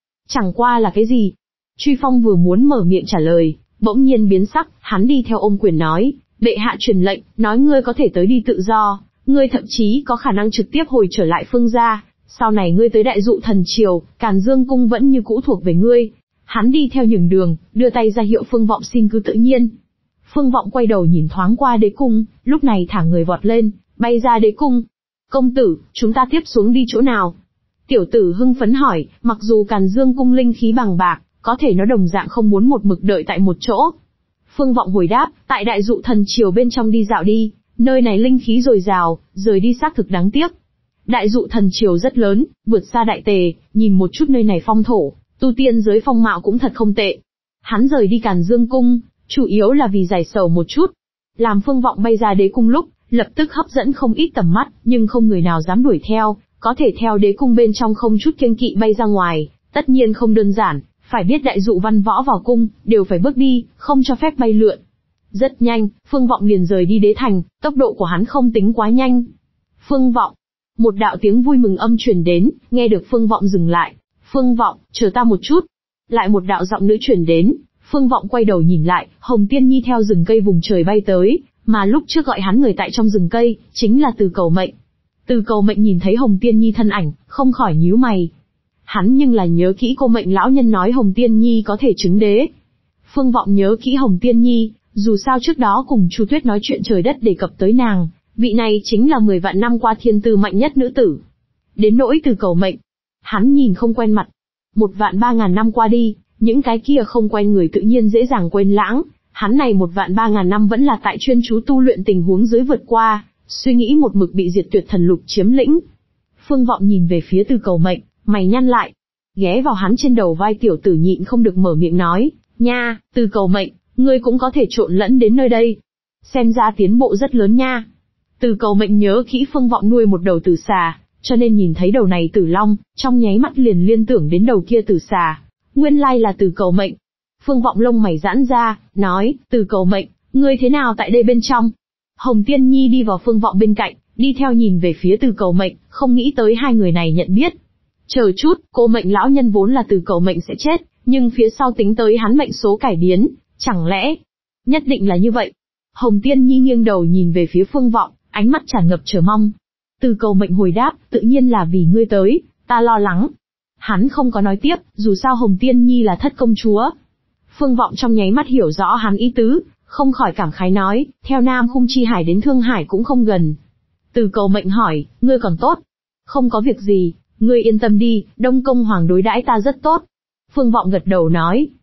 là cái gì? Truy Phong vừa muốn mở miệng trả lời, bỗng nhiên biến sắc, hắn đi theo ôm quyền nói, bệ hạ truyền lệnh, nói ngươi có thể tới đi tự do, ngươi thậm chí có khả năng trực tiếp hồi trở lại Phương gia, sau này ngươi tới Đại Dụ Thần Triều, Càn Dương Cung vẫn như cũ thuộc về ngươi. Hắn đi theo nhường đường, đưa tay ra hiệu Phương Vọng xin cứ tự nhiên. Phương Vọng quay đầu nhìn thoáng qua đế cung, lúc này thả người vọt lên, bay ra đế cung. Công tử, chúng ta tiếp xuống đi chỗ nào? Tiểu tử hưng phấn hỏi, mặc dù Càn Dương Cung linh khí bằng bạc, có thể nó đồng dạng không muốn một mực đợi tại một chỗ. Phương Vọng hồi đáp, tại Đại Dụ Thần Triều bên trong đi dạo đi, nơi này linh khí dồi dào, rời đi xác thực đáng tiếc. Đại Dụ Thần Triều rất lớn, vượt xa Đại Tề, nhìn một chút nơi này phong thổ, tu tiên giới phong mạo cũng thật không tệ. Hắn rời đi Càn Dương Cung, chủ yếu là vì giải sầu một chút. Làm Phương Vọng bay ra đế cung lúc, lập tức hấp dẫn không ít tầm mắt, nhưng không người nào dám đuổi theo, có thể theo đế cung bên trong không chút kiêng kỵ bay ra ngoài, tất nhiên không đơn giản, phải biết Đại Dụ văn võ vào cung, đều phải bước đi, không cho phép bay lượn. Rất nhanh, Phương Vọng liền rời đi đế thành, tốc độ của hắn không tính quá nhanh. Phương Vọng, một đạo tiếng vui mừng âm truyền đến, nghe được Phương Vọng dừng lại. Phương Vọng, chờ ta một chút. Lại một đạo giọng nữ truyền đến, Phương Vọng quay đầu nhìn lại, Hồng Tiên Nhi theo rừng cây vùng trời bay tới, mà lúc trước gọi hắn người tại trong rừng cây, chính là Từ Cầu Mệnh. Từ Cầu Mệnh nhìn thấy Hồng Tiên Nhi thân ảnh, không khỏi nhíu mày. Hắn nhưng là nhớ kỹ cô mệnh lão nhân nói Hồng Tiên Nhi có thể chứng đế. Phương Vọng nhớ kỹ Hồng Tiên Nhi, dù sao trước đó cùng Chu Tuyết nói chuyện trời đất đề cập tới nàng, vị này chính là 10 vạn năm qua thiên tư mạnh nhất nữ tử. Đến nỗi Từ Cầu Mệnh, hắn nhìn không quen mặt. 1.300.000 năm qua đi, những cái kia không quen người tự nhiên dễ dàng quên lãng, hắn này 1.300.000 năm vẫn là tại chuyên chú tu luyện tình huống dưới vượt qua, suy nghĩ một mực bị Diệt Tuyệt Thần Lục chiếm lĩnh. Phương Vọng nhìn về phía Từ Cầu Mệnh, mày nhăn lại, ghé vào hắn trên đầu vai tiểu tử nhịn không được mở miệng nói, nha, Từ Cầu Mệnh, ngươi cũng có thể trộn lẫn đến nơi đây. Xem ra tiến bộ rất lớn nha. Từ Cầu Mệnh nhớ kỹ Phương Vọng nuôi một đầu tử xà, cho nên nhìn thấy đầu này tử long, trong nháy mắt liền liên tưởng đến đầu kia tử xà. Nguyên lai là Từ Cầu Mệnh. Phương Vọng lông mày giãn ra, nói, Từ Cầu Mệnh, ngươi thế nào tại đây bên trong? Hồng Tiên Nhi đi vào Phương Vọng bên cạnh, đi theo nhìn về phía Từ Cầu Mệnh, không nghĩ tới hai người này nhận biết. Chờ chút, cô mệnh lão nhân vốn là Từ Cầu Mệnh sẽ chết, nhưng phía sau tính tới hắn mệnh số cải biến, chẳng lẽ? Nhất định là như vậy. Hồng Tiên Nhi nghiêng đầu nhìn về phía Phương Vọng, ánh mắt tràn ngập chờ mong. Từ Cầu Mệnh hồi đáp, tự nhiên là vì ngươi tới, ta lo lắng. Hắn không có nói tiếp, dù sao Hồng Tiên Nhi là thất công chúa. Phương Vọng trong nháy mắt hiểu rõ hắn ý tứ, không khỏi cảm khái nói, theo Nam Khung Chi Hải đến Thương Hải cũng không gần. Từ Cầu Mệnh hỏi, ngươi còn tốt? Không có việc gì, ngươi yên tâm đi, Đông Công Hoàng đối đãi ta rất tốt. Phương Vọng gật đầu nói.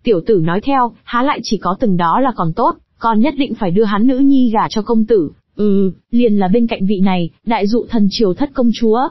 Tiểu tử nói theo, há lại chỉ có từng đó là còn tốt, còn nhất định phải đưa hắn nữ nhi gả cho công tử. Liền là bên cạnh vị này, đại dụ thần triều thất công chúa.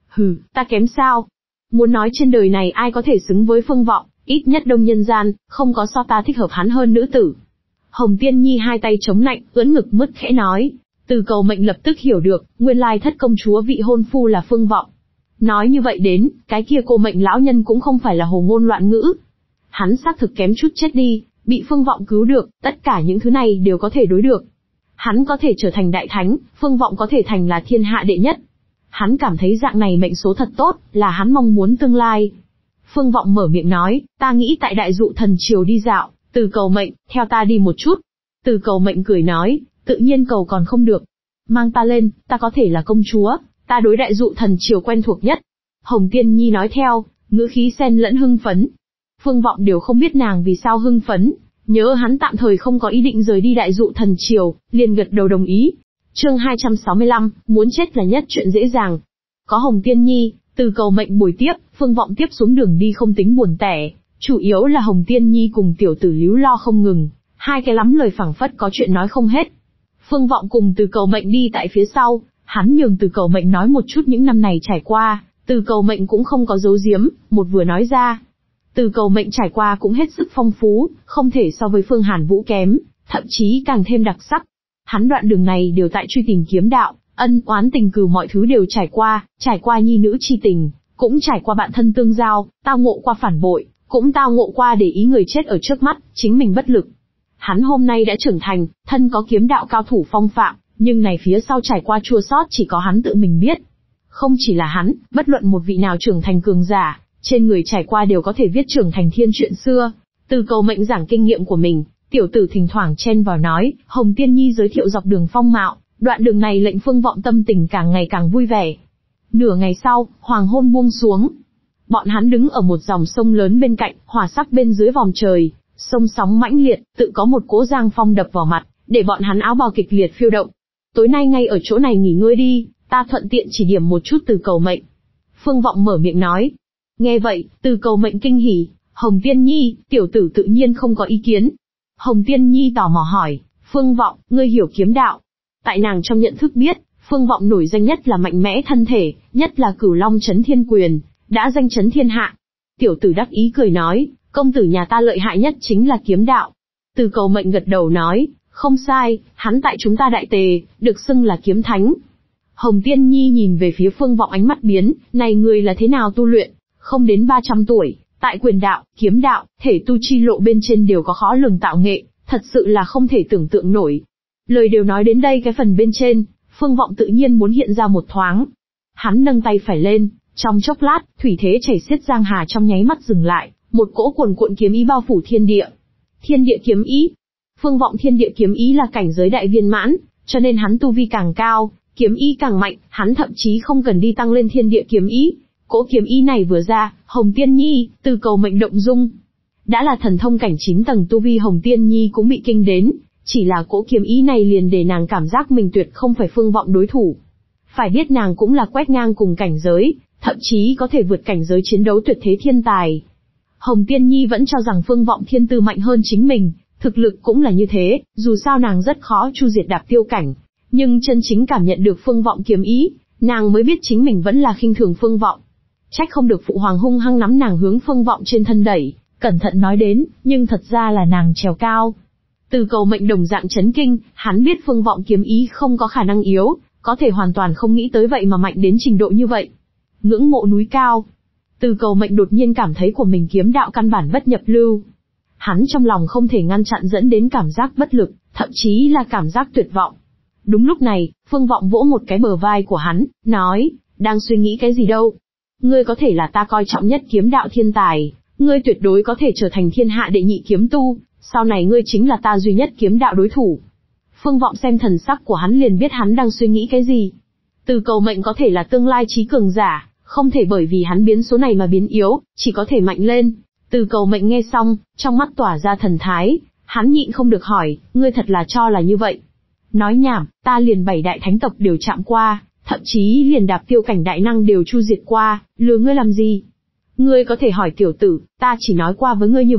Ta kém sao? Muốn nói trên đời này ai có thể xứng với Phương Vọng, ít nhất đông nhân gian, không có so ta thích hợp hắn hơn nữ tử. Hồng Tiên Nhi hai tay chống nạnh, ưỡn ngực mứt khẽ nói. Từ Cầu Mệnh lập tức hiểu được, nguyên lai thất công chúa vị hôn phu là Phương Vọng. Nói như vậy đến, cái kia cô Mệnh lão nhân cũng không phải là hồ ngôn loạn ngữ. Hắn xác thực kém chút chết đi, bị Phương Vọng cứu được, tất cả những thứ này đều có thể đối được. Hắn có thể trở thành đại thánh, Phương Vọng có thể thành là thiên hạ đệ nhất. Hắn cảm thấy dạng này mệnh số thật tốt, là hắn mong muốn tương lai. Phương Vọng mở miệng nói, ta nghĩ tại đại dụ thần triều đi dạo, Từ Cầu Mệnh, theo ta đi một chút. Từ Cầu Mệnh cười nói, tự nhiên cầu còn không được. Mang ta lên, ta có thể là công chúa, ta đối đại dụ thần triều quen thuộc nhất. Hồng Tiên Nhi nói theo, ngữ khí xen lẫn hưng phấn. Phương Vọng đều không biết nàng vì sao hưng phấn, nhớ hắn tạm thời không có ý định rời đi đại dụ thần triều, liền gật đầu đồng ý. Chương 265, muốn chết là nhất chuyện dễ dàng. Có Hồng Tiên Nhi, Từ Cầu Mệnh bồi tiếp, Phương Vọng tiếp xuống đường đi không tính buồn tẻ, chủ yếu là Hồng Tiên Nhi cùng tiểu tử líu lo không ngừng, hai cái lắm lời phảng phất có chuyện nói không hết. Phương Vọng cùng Từ Cầu Mệnh đi tại phía sau, hắn nhường Từ Cầu Mệnh nói một chút những năm này trải qua, Từ Cầu Mệnh cũng không có giấu giếm, một vừa nói ra. Từ Cầu Mệnh trải qua cũng hết sức phong phú, không thể so với Phương Hàn Vũ kém, thậm chí càng thêm đặc sắc. Hắn đoạn đường này đều tại truy tìm kiếm đạo, ân oán tình cừu mọi thứ đều trải qua nhi nữ chi tình, cũng trải qua bạn thân tương giao, tao ngộ qua phản bội, cũng tao ngộ qua để ý người chết ở trước mắt, chính mình bất lực. Hắn hôm nay đã trưởng thành, thân có kiếm đạo cao thủ phong phạm, nhưng này phía sau trải qua chua xót chỉ có hắn tự mình biết. Không chỉ là hắn, bất luận một vị nào trưởng thành cường giả, trên người trải qua đều có thể viết trưởng thành thiên chuyện xưa. Từ Cầu Mệnh giảng kinh nghiệm của mình, tiểu tử thỉnh thoảng chen vào nói, Hồng Tiên Nhi giới thiệu dọc đường phong mạo, đoạn đường này lệnh Phương Vọng tâm tình càng ngày càng vui vẻ. Nửa ngày sau, hoàng hôn buông xuống. Bọn hắn đứng ở một dòng sông lớn bên cạnh, hỏa sắc bên dưới vòm trời, sông sóng mãnh liệt, tự có một cỗ giang phong đập vào mặt, để bọn hắn áo bào kịch liệt phiêu động. Tối nay ngay ở chỗ này nghỉ ngơi đi, ta thuận tiện chỉ điểm một chút Từ Cầu Mệnh. Phương Vọng mở miệng nói. Nghe vậy, Từ Cầu Mệnh kinh hỉ, Hồng Tiên Nhi, tiểu tử tự nhiên không có ý kiến. Hồng Tiên Nhi tò mò hỏi, Phương Vọng, ngươi hiểu kiếm đạo? Tại nàng trong nhận thức biết, Phương Vọng nổi danh nhất là mạnh mẽ thân thể, nhất là Cửu Long Chấn Thiên Quyền, đã danh chấn thiên hạ. Tiểu tử đắc ý cười nói, công tử nhà ta lợi hại nhất chính là kiếm đạo. Từ Cầu Mệnh gật đầu nói, không sai, hắn tại chúng ta Đại Tề, được xưng là kiếm thánh. Hồng Tiên Nhi nhìn về phía Phương Vọng ánh mắt biến, này người là thế nào tu luyện, không đến 300 tuổi, tại quyền đạo, kiếm đạo, thể tu chi lộ bên trên đều có khó lường tạo nghệ, thật sự là không thể tưởng tượng nổi. Lời đều nói đến đây cái phần bên trên, Phương Vọng tự nhiên muốn hiện ra một thoáng. Hắn nâng tay phải lên, trong chốc lát, thủy thế chảy xiết giang hà trong nháy mắt dừng lại, một cỗ cuồn cuộn kiếm ý bao phủ thiên địa. Thiên địa kiếm ý. Phương Vọng thiên địa kiếm ý là cảnh giới đại viên mãn, cho nên hắn tu vi càng cao, kiếm ý càng mạnh, hắn thậm chí không cần đi tăng lên thiên địa kiếm ý. Cỗ kiếm ý này vừa ra, Hồng Tiên Nhi, Từ Cầu Mệnh động dung. Đã là thần thông cảnh 9 tầng tu vi Hồng Tiên Nhi cũng bị kinh đến, chỉ là cỗ kiếm ý này liền để nàng cảm giác mình tuyệt không phải Phương Vọng đối thủ. Phải biết nàng cũng là quét ngang cùng cảnh giới, thậm chí có thể vượt cảnh giới chiến đấu tuyệt thế thiên tài. Hồng Tiên Nhi vẫn cho rằng Phương Vọng thiên tư mạnh hơn chính mình, thực lực cũng là như thế, dù sao nàng rất khó chu diệt đạp tiêu cảnh, nhưng chân chính cảm nhận được Phương Vọng kiếm ý, nàng mới biết chính mình vẫn là khinh thường Phương Vọng. Trách không được phụ hoàng hung hăng nắm nàng hướng Phương Vọng trên thân đẩy, cẩn thận nói đến, nhưng thật ra là nàng trèo cao. Từ Cầu Mệnh đồng dạng chấn kinh, hắn biết Phương Vọng kiếm ý không có khả năng yếu, có thể hoàn toàn không nghĩ tới vậy mà mạnh đến trình độ như vậy. Ngưỡng mộ núi cao. Từ Cầu Mệnh đột nhiên cảm thấy của mình kiếm đạo căn bản bất nhập lưu. Hắn trong lòng không thể ngăn chặn dẫn đến cảm giác bất lực, thậm chí là cảm giác tuyệt vọng. Đúng lúc này, Phương Vọng vỗ một cái bờ vai của hắn, nói, đang suy nghĩ cái gì đâu. Ngươi có thể là ta coi trọng nhất kiếm đạo thiên tài, ngươi tuyệt đối có thể trở thành thiên hạ đệ nhị kiếm tu, sau này ngươi chính là ta duy nhất kiếm đạo đối thủ. Phương Vọng xem thần sắc của hắn liền biết hắn đang suy nghĩ cái gì. Từ Cầu Mệnh có thể là tương lai trí cường giả, không thể bởi vì hắn biến số này mà biến yếu, chỉ có thể mạnh lên. Từ Cầu Mệnh nghe xong, trong mắt tỏa ra thần thái, hắn nhịn không được hỏi, ngươi thật là cho là như vậy? Nói nhảm, ta liền 7 đại thánh tộc đều chạm qua, thậm chí liền đạp tiêu cảnh đại năng đều chu diệt qua, lừa ngươi làm gì? Ngươi có thể hỏi tiểu tử, ta chỉ nói qua với ngươi như vậy,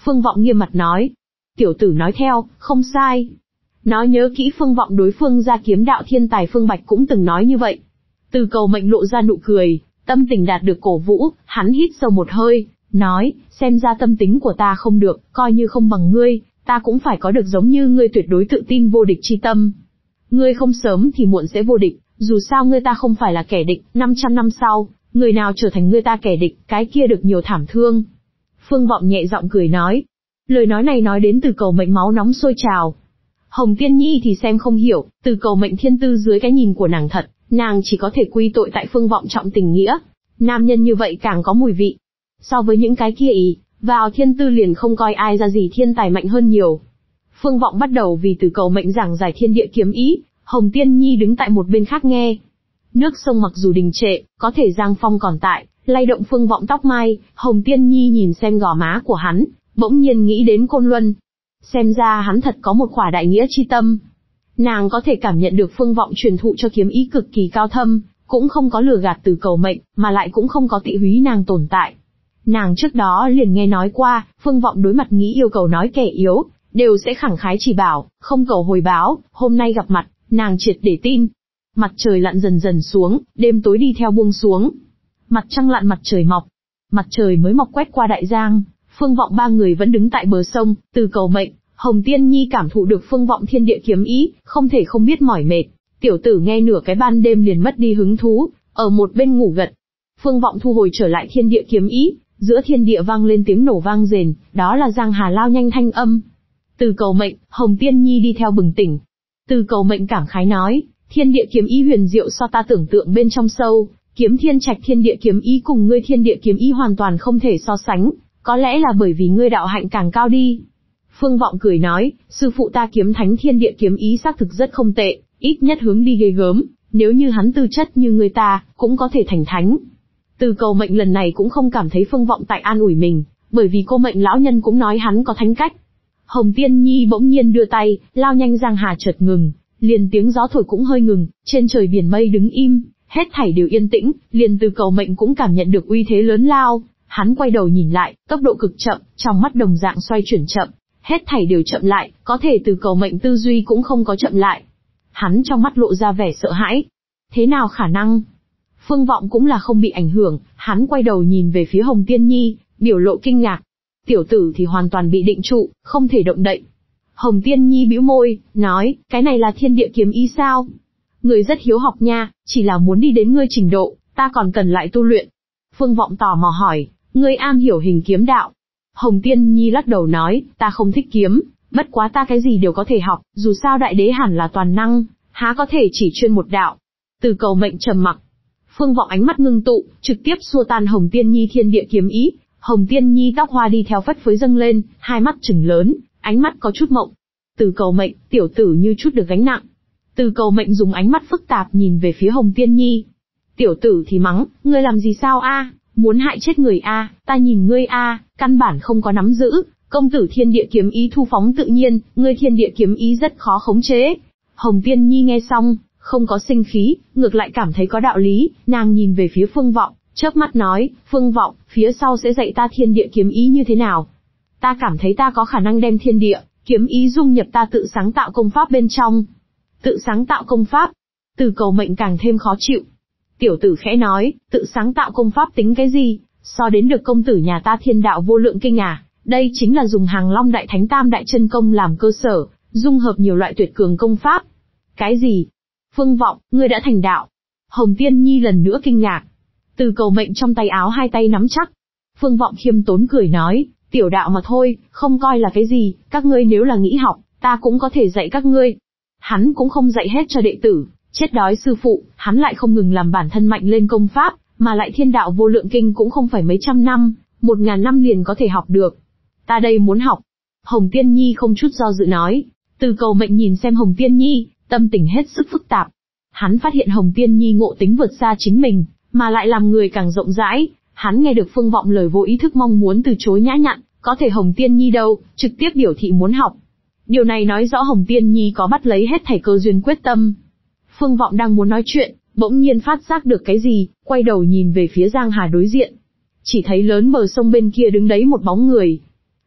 Phương Vọng nghiêm mặt nói. Tiểu tử nói theo, không sai. Nó nhớ kỹ Phương Vọng đối phương gia kiếm đạo thiên tài Phương Bạch cũng từng nói như vậy. Từ Cầu Mệnh lộ ra nụ cười, tâm tình đạt được cổ vũ, hắn hít sâu một hơi, nói, xem ra tâm tính của ta không được, coi như không bằng ngươi, ta cũng phải có được giống như ngươi tuyệt đối tự tin vô địch chi tâm. Ngươi không sớm thì muộn sẽ vô địch, dù sao ngươi ta không phải là kẻ địch, 500 năm sau, người nào trở thành ngươi ta kẻ địch, cái kia được nhiều thảm thương. Phương Vọng nhẹ giọng cười nói. Lời nói này nói đến Từ Cầu Mệnh máu nóng sôi trào. Hồng Tiên Nhi thì xem không hiểu, Từ Cầu Mệnh thiên tư dưới cái nhìn của nàng thật, nàng chỉ có thể quy tội tại Phương Vọng trọng tình nghĩa. Nam nhân như vậy càng có mùi vị. So với những cái kia vào thiên tư liền không coi ai ra gì thiên tài mạnh hơn nhiều. Phương Vọng bắt đầu vì Từ Cầu Mệnh giảng giải thiên địa kiếm ý, Hồng Tiên Nhi đứng tại một bên khác nghe. Nước sông mặc dù đình trệ, có thể Giang Phong còn tại, lay động Phương Vọng tóc mai, Hồng Tiên Nhi nhìn xem gò má của hắn, bỗng nhiên nghĩ đến Côn Luân. Xem ra hắn thật có một khỏa đại nghĩa chi tâm. Nàng có thể cảm nhận được Phương Vọng truyền thụ cho kiếm ý cực kỳ cao thâm, cũng không có lừa gạt Từ Cầu Mệnh, mà lại cũng không có tị húy nàng tồn tại. Nàng trước đó liền nghe nói qua, Phương Vọng đối mặt nghĩ yêu cầu nói kẻ yếu, đều sẽ khẳng khái chỉ bảo, không cầu hồi báo, hôm nay gặp mặt, nàng triệt để tin. Mặt trời lặn dần dần xuống, đêm tối đi theo buông xuống. Mặt trăng lặn mặt trời mọc. Mặt trời mới mọc quét qua đại giang, Phương Vọng ba người vẫn đứng tại bờ sông, Từ Cầu Mệnh, Hồng Tiên Nhi cảm thụ được Phương Vọng thiên địa kiếm ý, không thể không biết mỏi mệt. Tiểu tử nghe nửa cái ban đêm liền mất đi hứng thú, ở một bên ngủ gật. Phương Vọng thu hồi trở lại thiên địa kiếm ý, giữa thiên địa vang lên tiếng nổ vang rền, đó là Giang Hà lao nhanh thanh âm. Từ Cầu Mệnh, Hồng Tiên Nhi đi theo bừng tỉnh. Từ Cầu Mệnh cảm khái nói, thiên địa kiếm ý huyền diệu so ta tưởng tượng bên trong sâu, kiếm thiên trạch thiên địa kiếm ý cùng ngươi thiên địa kiếm ý hoàn toàn không thể so sánh, có lẽ là bởi vì ngươi đạo hạnh càng cao đi. Phương Vọng cười nói, sư phụ ta kiếm thánh thiên địa kiếm ý xác thực rất không tệ, ít nhất hướng đi ghê gớm, nếu như hắn tư chất như người ta, cũng có thể thành thánh. Từ Cầu Mệnh lần này cũng không cảm thấy Phương Vọng tại an ủi mình, bởi vì cô Mệnh lão nhân cũng nói hắn có thánh cách. Hồng Tiên Nhi bỗng nhiên đưa tay, lao nhanh Giang Hà chợt ngừng, liền tiếng gió thổi cũng hơi ngừng, trên trời biển mây đứng im, hết thảy đều yên tĩnh, liền Từ Cầu Mệnh cũng cảm nhận được uy thế lớn lao, hắn quay đầu nhìn lại, tốc độ cực chậm, trong mắt đồng dạng xoay chuyển chậm, hết thảy đều chậm lại, có thể Từ Cầu Mệnh tư duy cũng không có chậm lại. Hắn trong mắt lộ ra vẻ sợ hãi. Thế nào khả năng? Phương Vọng cũng là không bị ảnh hưởng, hắn quay đầu nhìn về phía Hồng Tiên Nhi, biểu lộ kinh ngạc. Tiểu tử thì hoàn toàn bị định trụ, không thể động đậy. Hồng Tiên Nhi bĩu môi, nói, cái này là thiên địa kiếm ý sao? Người rất hiếu học nha, chỉ là muốn đi đến ngươi trình độ, ta còn cần lại tu luyện. Phương Vọng tò mò hỏi, ngươi am hiểu hình kiếm đạo. Hồng Tiên Nhi lắc đầu nói, ta không thích kiếm, bất quá ta cái gì đều có thể học, dù sao đại đế hẳn là toàn năng, há có thể chỉ chuyên một đạo. Từ Cầu Mệnh trầm mặc. Phương Vọng ánh mắt ngưng tụ, trực tiếp xua tan Hồng Tiên Nhi thiên địa kiếm ý. Hồng Tiên Nhi tóc hoa đi theo phất phới dâng lên, hai mắt trừng lớn, ánh mắt có chút mộng. Từ Cầu Mệnh, tiểu tử như chút được gánh nặng. Từ Cầu Mệnh dùng ánh mắt phức tạp nhìn về phía Hồng Tiên Nhi. Tiểu tử thì mắng, ngươi làm gì sao a? Muốn hại chết người a? Ta nhìn ngươi a, căn bản không có nắm giữ. Công tử thiên địa kiếm ý thu phóng tự nhiên, ngươi thiên địa kiếm ý rất khó khống chế. Hồng Tiên Nhi nghe xong, không có sinh khí, ngược lại cảm thấy có đạo lý, nàng nhìn về phía Phương Vọng, chớp mắt nói, Phương Vọng, phía sau sẽ dạy ta thiên địa kiếm ý như thế nào? Ta cảm thấy ta có khả năng đem thiên địa kiếm ý dung nhập ta tự sáng tạo công pháp bên trong. Tự sáng tạo công pháp? Từ Cầu Mệnh càng thêm khó chịu. Tiểu tử khẽ nói, tự sáng tạo công pháp tính cái gì, so đến được công tử nhà ta thiên đạo vô lượng kinh à, đây chính là dùng Hàng Long Đại Thánh Tam Đại Chân Công làm cơ sở, dung hợp nhiều loại tuyệt cường công pháp. Cái gì? Phương Vọng, ngươi đã thành đạo. Hồng Tiên Nhi lần nữa kinh ngạc. Từ Cầu Mệnh trong tay áo hai tay nắm chắc. Phương Vọng khiêm tốn cười nói, tiểu đạo mà thôi, không coi là cái gì, các ngươi nếu là nghĩ học, ta cũng có thể dạy các ngươi. Hắn cũng không dạy hết cho đệ tử, chết đói sư phụ, hắn lại không ngừng làm bản thân mạnh lên công pháp, mà lại thiên đạo vô lượng kinh cũng không phải mấy trăm năm, 1000 năm liền có thể học được. Ta đây muốn học. Hồng Tiên Nhi không chút do dự nói. Từ Cầu Mệnh nhìn xem Hồng Tiên Nhi, tâm tình hết sức phức tạp. Hắn phát hiện Hồng Tiên Nhi ngộ tính vượt xa chính mình, mà lại làm người càng rộng rãi. Hắn nghe được Phương Vọng lời vô ý thức mong muốn từ chối nhã nhặn, có thể Hồng Tiên Nhi đâu, trực tiếp biểu thị muốn học. Điều này nói rõ Hồng Tiên Nhi có bắt lấy hết thảy cơ duyên quyết tâm. Phương Vọng đang muốn nói chuyện, bỗng nhiên phát giác được cái gì, quay đầu nhìn về phía Giang Hà đối diện. Chỉ thấy lớn bờ sông bên kia đứng đấy một bóng người.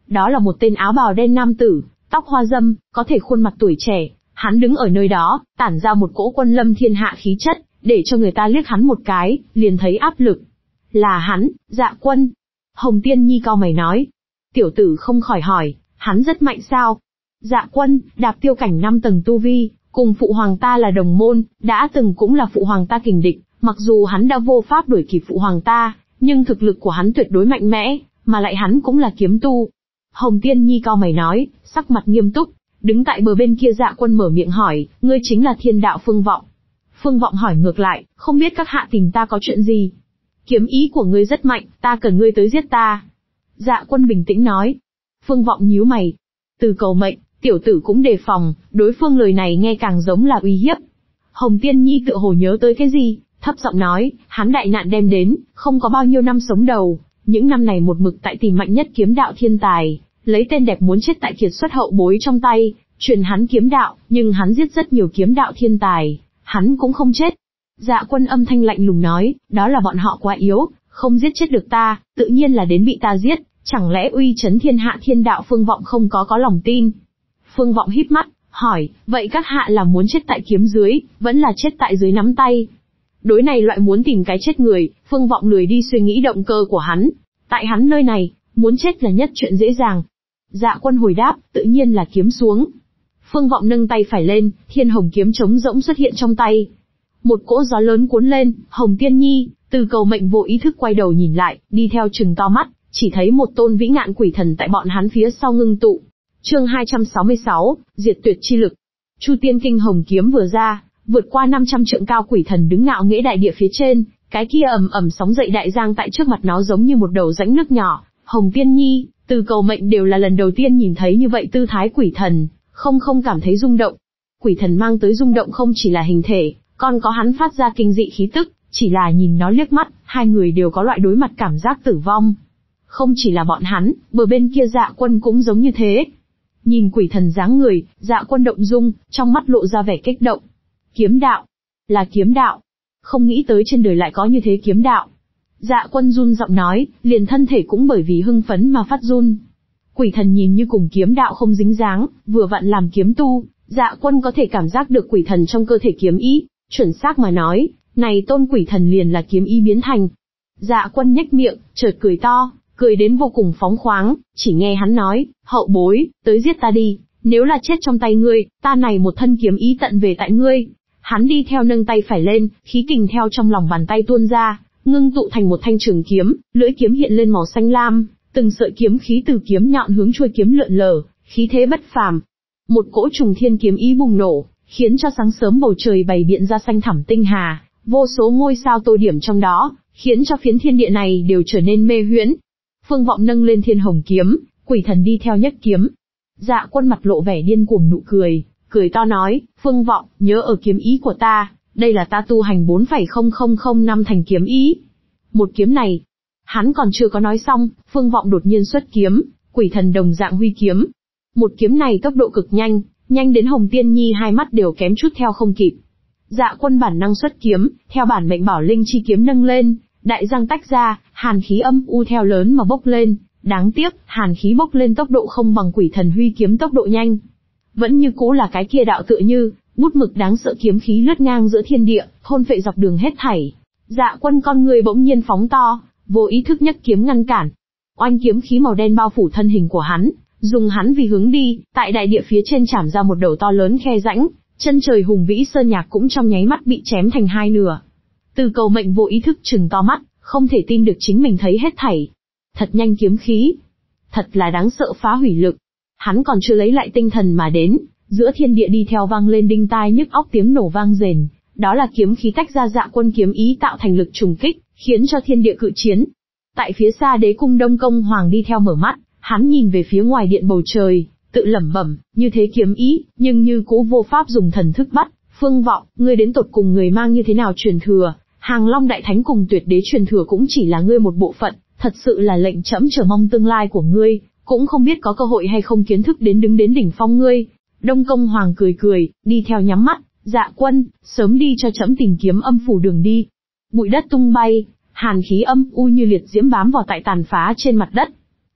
Đó là một tên áo bào đen nam tử, tóc hoa râm, có thể khuôn mặt tuổi trẻ. Hắn đứng ở nơi đó, tản ra một cỗ quân lâm thiên hạ khí chất, để cho người ta liếc hắn một cái, liền thấy áp lực. Là hắn, Dạ Quân. Hồng Tiên Nhi cau mày nói. Tiểu tử không khỏi hỏi, hắn rất mạnh sao? Dạ Quân, đạp tiêu cảnh 5 tầng tu vi, cùng phụ hoàng ta là đồng môn, đã từng cũng là phụ hoàng ta kình địch, mặc dù hắn đã vô pháp đuổi kịp phụ hoàng ta, nhưng thực lực của hắn tuyệt đối mạnh mẽ, mà lại hắn cũng là kiếm tu. Hồng Tiên Nhi cau mày nói, sắc mặt nghiêm túc, đứng tại bờ bên kia Dạ Quân mở miệng hỏi, ngươi chính là Thiên Đạo Phương Vọng. Phương Vọng hỏi ngược lại, không biết các hạ tìm ta có chuyện gì? Kiếm ý của ngươi rất mạnh, ta cần ngươi tới giết ta. Dạ Quân bình tĩnh nói. Phương Vọng nhíu mày. Từ cầu mệnh, tiểu tử cũng đề phòng, đối phương lời này nghe càng giống là uy hiếp. Hồng Tiên Nhi tựa hồ nhớ tới cái gì, thấp giọng nói, hắn đại nạn đem đến, không có bao nhiêu năm sống đầu, những năm này một mực tại tìm mạnh nhất kiếm đạo thiên tài, lấy tên đẹp muốn chết tại kiệt xuất hậu bối trong tay, truyền hắn kiếm đạo, nhưng hắn giết rất nhiều kiếm đạo thiên tài, hắn cũng không chết. Dạ Quân âm thanh lạnh lùng nói, đó là bọn họ quá yếu, không giết chết được ta, tự nhiên là đến bị ta giết, chẳng lẽ uy chấn thiên hạ Thiên Đạo Phương Vọng không có lòng tin? Phương Vọng híp mắt, hỏi, vậy các hạ là muốn chết tại kiếm dưới, vẫn là chết tại dưới nắm tay? Đối này loại muốn tìm cái chết người, Phương Vọng lười đi suy nghĩ động cơ của hắn. Tại hắn nơi này, muốn chết là nhất chuyện dễ dàng. Dạ Quân hồi đáp, tự nhiên là kiếm xuống. Phương Vọng nâng tay phải lên, thiên hồng kiếm trống rỗng xuất hiện trong tay. Một cỗ gió lớn cuốn lên, Hồng Tiên Nhi, Từ cầu mệnh vô ý thức quay đầu nhìn lại, đi theo trừng to mắt, chỉ thấy một tôn vĩ ngạn quỷ thần tại bọn hắn phía sau ngưng tụ. Chương 266, Diệt Tuyệt Chi Lực. Chu Tiên Kinh Hồng kiếm vừa ra, vượt qua 500 trượng cao quỷ thần đứng ngạo nghễ đại địa phía trên, cái kia ầm ầm sóng dậy đại giang tại trước mặt nó giống như một đầu rãnh nước nhỏ. Hồng Tiên Nhi, Từ cầu mệnh đều là lần đầu tiên nhìn thấy như vậy tư thái quỷ thần, không cảm thấy rung động. Quỷ thần mang tới rung động không chỉ là hình thể, còn có hắn phát ra kinh dị khí tức, chỉ là nhìn nó liếc mắt, hai người đều có loại đối mặt cảm giác tử vong. Không chỉ là bọn hắn, bờ bên kia Dạ Quân cũng giống như thế. Nhìn quỷ thần dáng người, Dạ Quân động dung, trong mắt lộ ra vẻ kích động. Kiếm đạo, là kiếm đạo. Không nghĩ tới trên đời lại có như thế kiếm đạo. Dạ Quân run giọng nói, liền thân thể cũng bởi vì hưng phấn mà phát run. Quỷ thần nhìn như cùng kiếm đạo không dính dáng, vừa vặn làm kiếm tu, Dạ Quân có thể cảm giác được quỷ thần trong cơ thể kiếm ý, chuẩn xác mà nói, này tôn quỷ thần liền là kiếm ý biến thành. Dạ Quân nhếch miệng, chợt cười to, cười đến vô cùng phóng khoáng, chỉ nghe hắn nói, hậu bối, tới giết ta đi, nếu là chết trong tay ngươi, ta này một thân kiếm ý tận về tại ngươi. Hắn đi theo nâng tay phải lên, khí kình theo trong lòng bàn tay tuôn ra, ngưng tụ thành một thanh trường kiếm, lưỡi kiếm hiện lên màu xanh lam, từng sợi kiếm khí từ kiếm nhọn hướng chuôi kiếm lượn lờ, khí thế bất phàm. Một cỗ trùng thiên kiếm ý bùng nổ, khiến cho sáng sớm bầu trời bày biện ra xanh thẳm tinh hà, vô số ngôi sao tô điểm trong đó, khiến cho phiến thiên địa này đều trở nên mê huyễn. Phương Vọng nâng lên thiên hồng kiếm, quỷ thần đi theo nhấc kiếm. Dạ Quân mặt lộ vẻ điên cuồng nụ cười, cười to nói, Phương Vọng, nhớ ở kiếm ý của ta, đây là ta tu hành 4,0005 năm thành kiếm ý. Một kiếm này, hắn còn chưa có nói xong, Phương Vọng đột nhiên xuất kiếm, quỷ thần đồng dạng huy kiếm. Một kiếm này tốc độ cực nhanh, nhanh đến Hồng Tiên Nhi hai mắt đều kém chút theo không kịp. Dạ Quân bản năng xuất kiếm, theo bản mệnh bảo linh chi kiếm nâng lên, đại giang tách ra, hàn khí âm u theo lớn mà bốc lên, đáng tiếc, hàn khí bốc lên tốc độ không bằng quỷ thần huy kiếm tốc độ nhanh. Vẫn như cũ là cái kia đạo tựa như, bút mực đáng sợ kiếm khí lướt ngang giữa thiên địa, thôn phệ dọc đường hết thảy. Dạ Quân con người bỗng nhiên phóng to, vô ý thức nhấc kiếm ngăn cản. Oanh kiếm khí màu đen bao phủ thân hình của hắn, dùng hắn vì hướng đi, tại đại địa phía trên chảm ra một đầu to lớn khe rãnh, chân trời hùng vĩ sơn nhạc cũng trong nháy mắt bị chém thành hai nửa. Từ cầu mệnh vô ý thức trừng to mắt, không thể tin được chính mình thấy hết thảy. Thật nhanh kiếm khí, thật là đáng sợ phá hủy lực. Hắn còn chưa lấy lại tinh thần mà đến, giữa thiên địa đi theo vang lên đinh tai nhức óc tiếng nổ vang rền, đó là kiếm khí tách ra Dạ Quân kiếm ý tạo thành lực trùng kích, khiến cho thiên địa cự chiến. Tại phía xa Đế cung Đông Công Hoàng đi theo mở mắt, hắn nhìn về phía ngoài điện bầu trời, tự lẩm bẩm, như thế kiếm ý, nhưng như cũ vô pháp dùng thần thức bắt. Phương Vọng, ngươi đến tột cùng người mang như thế nào truyền thừa? Hàng Long Đại Thánh cùng Tuyệt Đế truyền thừa cũng chỉ là ngươi một bộ phận, thật sự là lệnh trẫm chờ mong tương lai của ngươi, cũng không biết có cơ hội hay không kiến thức đến đứng đến đỉnh phong ngươi. Đông Công Hoàng cười cười, đi theo nhắm mắt, Dạ Quân, sớm đi cho trẫm tìm kiếm âm phủ đường đi. Bụi đất tung bay, hàn khí âm u như liệt diễm bám vào tại tàn phá trên mặt đất.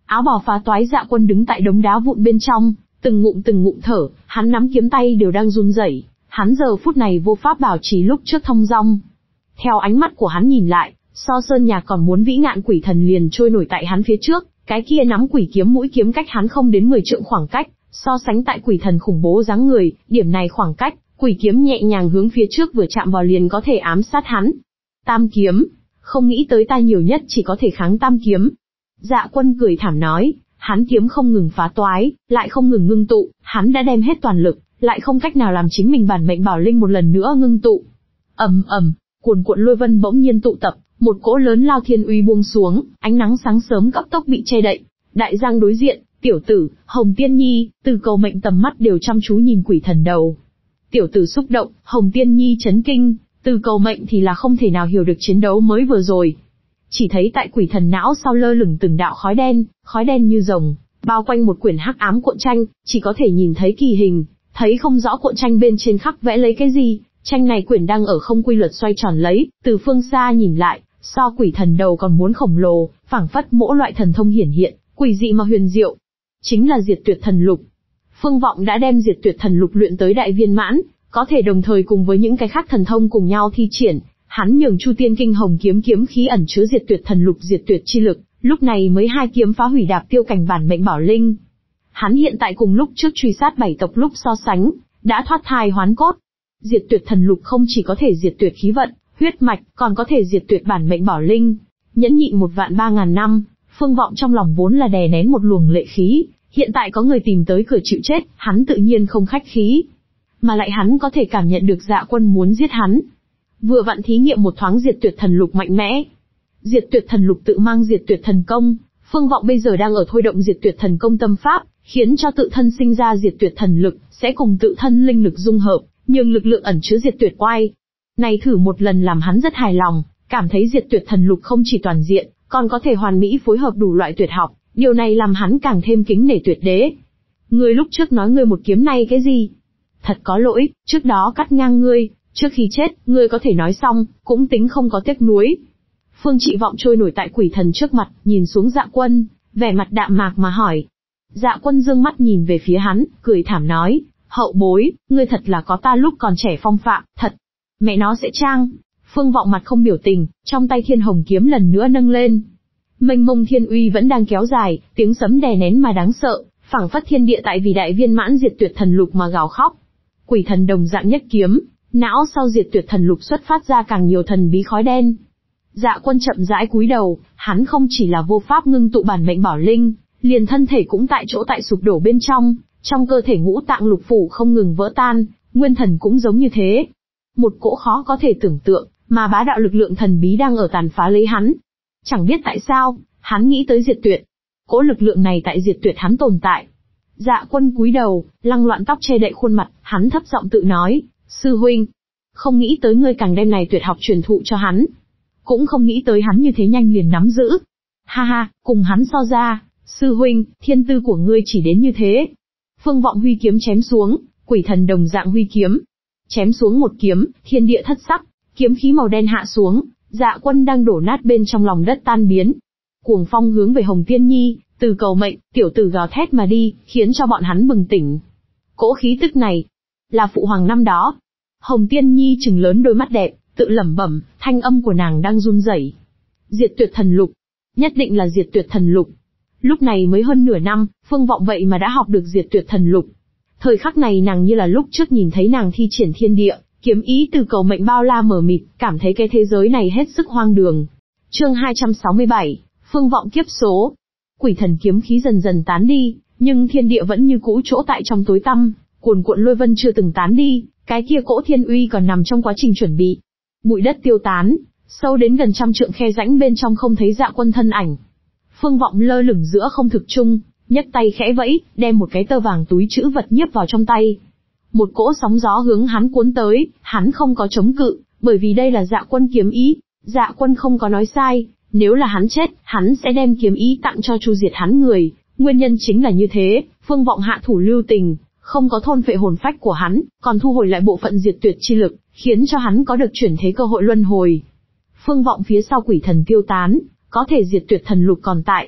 Áo bào phá toái Dạ Quân đứng tại đống đá vụn bên trong, từng ngụm thở, hắn nắm kiếm tay đều đang run rẩy, hắn giờ phút này vô pháp bảo trì lúc trước thông dong. Theo ánh mắt của hắn nhìn lại, so sơn nhạc còn muốn vĩ ngạn quỷ thần liền trôi nổi tại hắn phía trước, cái kia nắm quỷ kiếm mũi kiếm cách hắn không đến 10 trượng khoảng cách, so sánh tại quỷ thần khủng bố dáng người, điểm này khoảng cách, quỷ kiếm nhẹ nhàng hướng phía trước vừa chạm vào liền có thể ám sát hắn. Tam kiếm, không nghĩ tới ta nhiều nhất chỉ có thể kháng tam kiếm. Dạ Quân cười thảm nói, hắn kiếm không ngừng phá toái, lại không ngừng ngưng tụ, hắn đã đem hết toàn lực, lại không cách nào làm chính mình bản mệnh bảo linh một lần nữa ngưng tụ. Ầm ầm, cuồn cuộn lôi vân bỗng nhiên tụ tập, một cỗ lớn lao thiên uy buông xuống, ánh nắng sáng sớm cấp tốc bị che đậy. Đại giang đối diện, tiểu tử, Hồng Tiên Nhi, Từ Cầu Mệnh tầm mắt đều chăm chú nhìn quỷ thần đầu. Tiểu tử xúc động, Hồng Tiên Nhi chấn kinh, Từ Cầu Mệnh thì là không thể nào hiểu được chiến đấu mới vừa rồi. Chỉ thấy tại quỷ thần não sau lơ lửng từng đạo khói đen như rồng, bao quanh một quyển hắc ám cuộn tranh, chỉ có thể nhìn thấy kỳ hình, thấy không rõ cuộn tranh bên trên khắc vẽ lấy cái gì. Tranh này quyển đang ở không quy luật xoay tròn lấy, từ phương xa nhìn lại, so quỷ thần đầu còn muốn khổng lồ, phảng phất mỗi loại thần thông hiển hiện, quỷ dị mà huyền diệu. Chính là Diệt Tuyệt Thần Lục. Phương Vọng đã đem Diệt Tuyệt Thần Lục luyện tới đại viên mãn, có thể đồng thời cùng với những cái khác thần thông cùng nhau thi triển. Hắn nhường Chu Tiên Kinh Hồng kiếm kiếm khí ẩn chứa Diệt Tuyệt Thần Lục diệt tuyệt chi lực, lúc này mới hai kiếm phá hủy đạp tiêu cảnh bản mệnh bảo linh. Hắn hiện tại cùng lúc trước truy sát 7 tộc lúc so sánh, đã thoát thai hoán cốt. Diệt Tuyệt Thần Lục không chỉ có thể diệt tuyệt khí vận, huyết mạch, còn có thể diệt tuyệt bản mệnh bảo linh. Nhẫn nhịn 1.300.000 năm, Phương Vọng trong lòng vốn là đè nén một luồng lệ khí, hiện tại có người tìm tới cửa chịu chết, hắn tự nhiên không khách khí. Mà lại hắn có thể cảm nhận được Dạ Quân muốn giết hắn. Vừa vặn thí nghiệm một thoáng Diệt Tuyệt Thần Lục mạnh mẽ. Diệt Tuyệt Thần Lục tự mang Diệt Tuyệt Thần Công, Phương Vọng bây giờ đang ở thôi động Diệt Tuyệt Thần Công tâm pháp, khiến cho tự thân sinh ra Diệt Tuyệt Thần Lực, sẽ cùng tự thân linh lực dung hợp, nhưng lực lượng ẩn chứa Diệt Tuyệt Oai. Này thử một lần làm hắn rất hài lòng, cảm thấy Diệt Tuyệt Thần Lục không chỉ toàn diện, còn có thể hoàn mỹ phối hợp đủ loại tuyệt học, điều này làm hắn càng thêm kính nể Tuyệt Đế. Ngươi lúc trước nói ngươi một kiếm này cái gì? Thật có lỗi, trước đó cắt ngang ngươi, trước khi chết, ngươi có thể nói xong, cũng tính không có tiếc nuối. Phương Trị Vọng trôi nổi tại quỷ thần trước mặt, nhìn xuống Dạ Quân, vẻ mặt đạm mạc mà hỏi. Dạ Quân dương mắt nhìn về phía hắn, cười thảm nói, hậu bối, ngươi thật là có ta lúc còn trẻ phong phạm, thật. Mẹ nó sẽ trang. Phương Vọng mặt không biểu tình, trong tay Thiên Hồng kiếm lần nữa nâng lên. Mênh mông thiên uy vẫn đang kéo dài, tiếng sấm đè nén mà đáng sợ, phảng phất thiên địa tại vì đại viên mãn Diệt Tuyệt Thần Lục mà gào khóc. Quỷ thần đồng dạng nhất kiếm, não sau Diệt Tuyệt Thần Lục xuất phát ra càng nhiều thần bí khói đen. Dạ Quân chậm rãi cúi đầu, hắn không chỉ là vô pháp ngưng tụ bản mệnh bảo linh, liền thân thể cũng tại chỗ tại sụp đổ bên trong cơ thể ngũ tạng lục phủ không ngừng vỡ tan, nguyên thần cũng giống như thế. Một cỗ khó có thể tưởng tượng, mà bá đạo lực lượng thần bí đang ở tàn phá lấy hắn. Chẳng biết tại sao, hắn nghĩ tới Diệt Tuyệt. Cỗ lực lượng này tại Diệt Tuyệt hắn tồn tại. Dạ Quân cúi đầu, lăng loạn tóc che đậy khuôn mặt, hắn thấp giọng tự nói, sư huynh, không nghĩ tới ngươi càng đem này tuyệt học truyền thụ cho hắn. Cũng không nghĩ tới hắn như thế nhanh liền nắm giữ. Ha ha, cùng hắn so ra, sư huynh, thiên tư của ngươi chỉ đến như thế. Phương Vọng huy kiếm chém xuống, quỷ thần đồng dạng huy kiếm. Chém xuống một kiếm, thiên địa thất sắc, kiếm khí màu đen hạ xuống, Dạ Quân đang đổ nát bên trong lòng đất tan biến. Cuồng phong hướng về Hồng Tiên Nhi, Từ Cầu Mệnh, tiểu tử gào thét mà đi, khiến cho bọn hắn bừng tỉnh. Cỗ khí tức này, là phụ hoàng năm đó. Hồng Tiên Nhi trừng lớn đôi mắt đẹp, tự lẩm bẩm, thanh âm của nàng đang run rẩy. Diệt Tuyệt Thần Lục, nhất định là Diệt Tuyệt Thần Lục. Lúc này mới hơn nửa năm, Phương Vọng vậy mà đã học được Diệt Tuyệt Thần Lục. Thời khắc này nàng như là lúc trước nhìn thấy nàng thi triển thiên địa, kiếm ý Từ Cầu Mệnh bao la mở mịt, cảm thấy cái thế giới này hết sức hoang đường. Chương 267, Phương Vọng kiếp số. Quỷ thần kiếm khí dần dần tán đi, nhưng thiên địa vẫn như cũ chỗ tại trong tối tăm, cuồn cuộn lôi vân chưa từng tán đi, cái kia cỗ thiên uy còn nằm trong quá trình chuẩn bị. Bụi đất tiêu tán, sâu đến gần 100 trượng khe rãnh bên trong không thấy Dạ Quân thân ảnh. Phương Vọng lơ lửng giữa không thực trung, nhấc tay khẽ vẫy, đem một cái tơ vàng túi trữ vật nhiếp vào trong tay. Một cỗ sóng gió hướng hắn cuốn tới, hắn không có chống cự, bởi vì đây là Dạ Quân kiếm ý. Dạ Quân không có nói sai, nếu là hắn chết, hắn sẽ đem kiếm ý tặng cho chu diệt hắn người. Nguyên nhân chính là như thế, Phương Vọng hạ thủ lưu tình, không có thôn phệ hồn phách của hắn, còn thu hồi lại bộ phận diệt tuyệt chi lực, khiến cho hắn có được chuyển thế cơ hội luân hồi. Phương Vọng phía sau quỷ thần tiêu tán, có thể Diệt Tuyệt Thần Lục còn tại.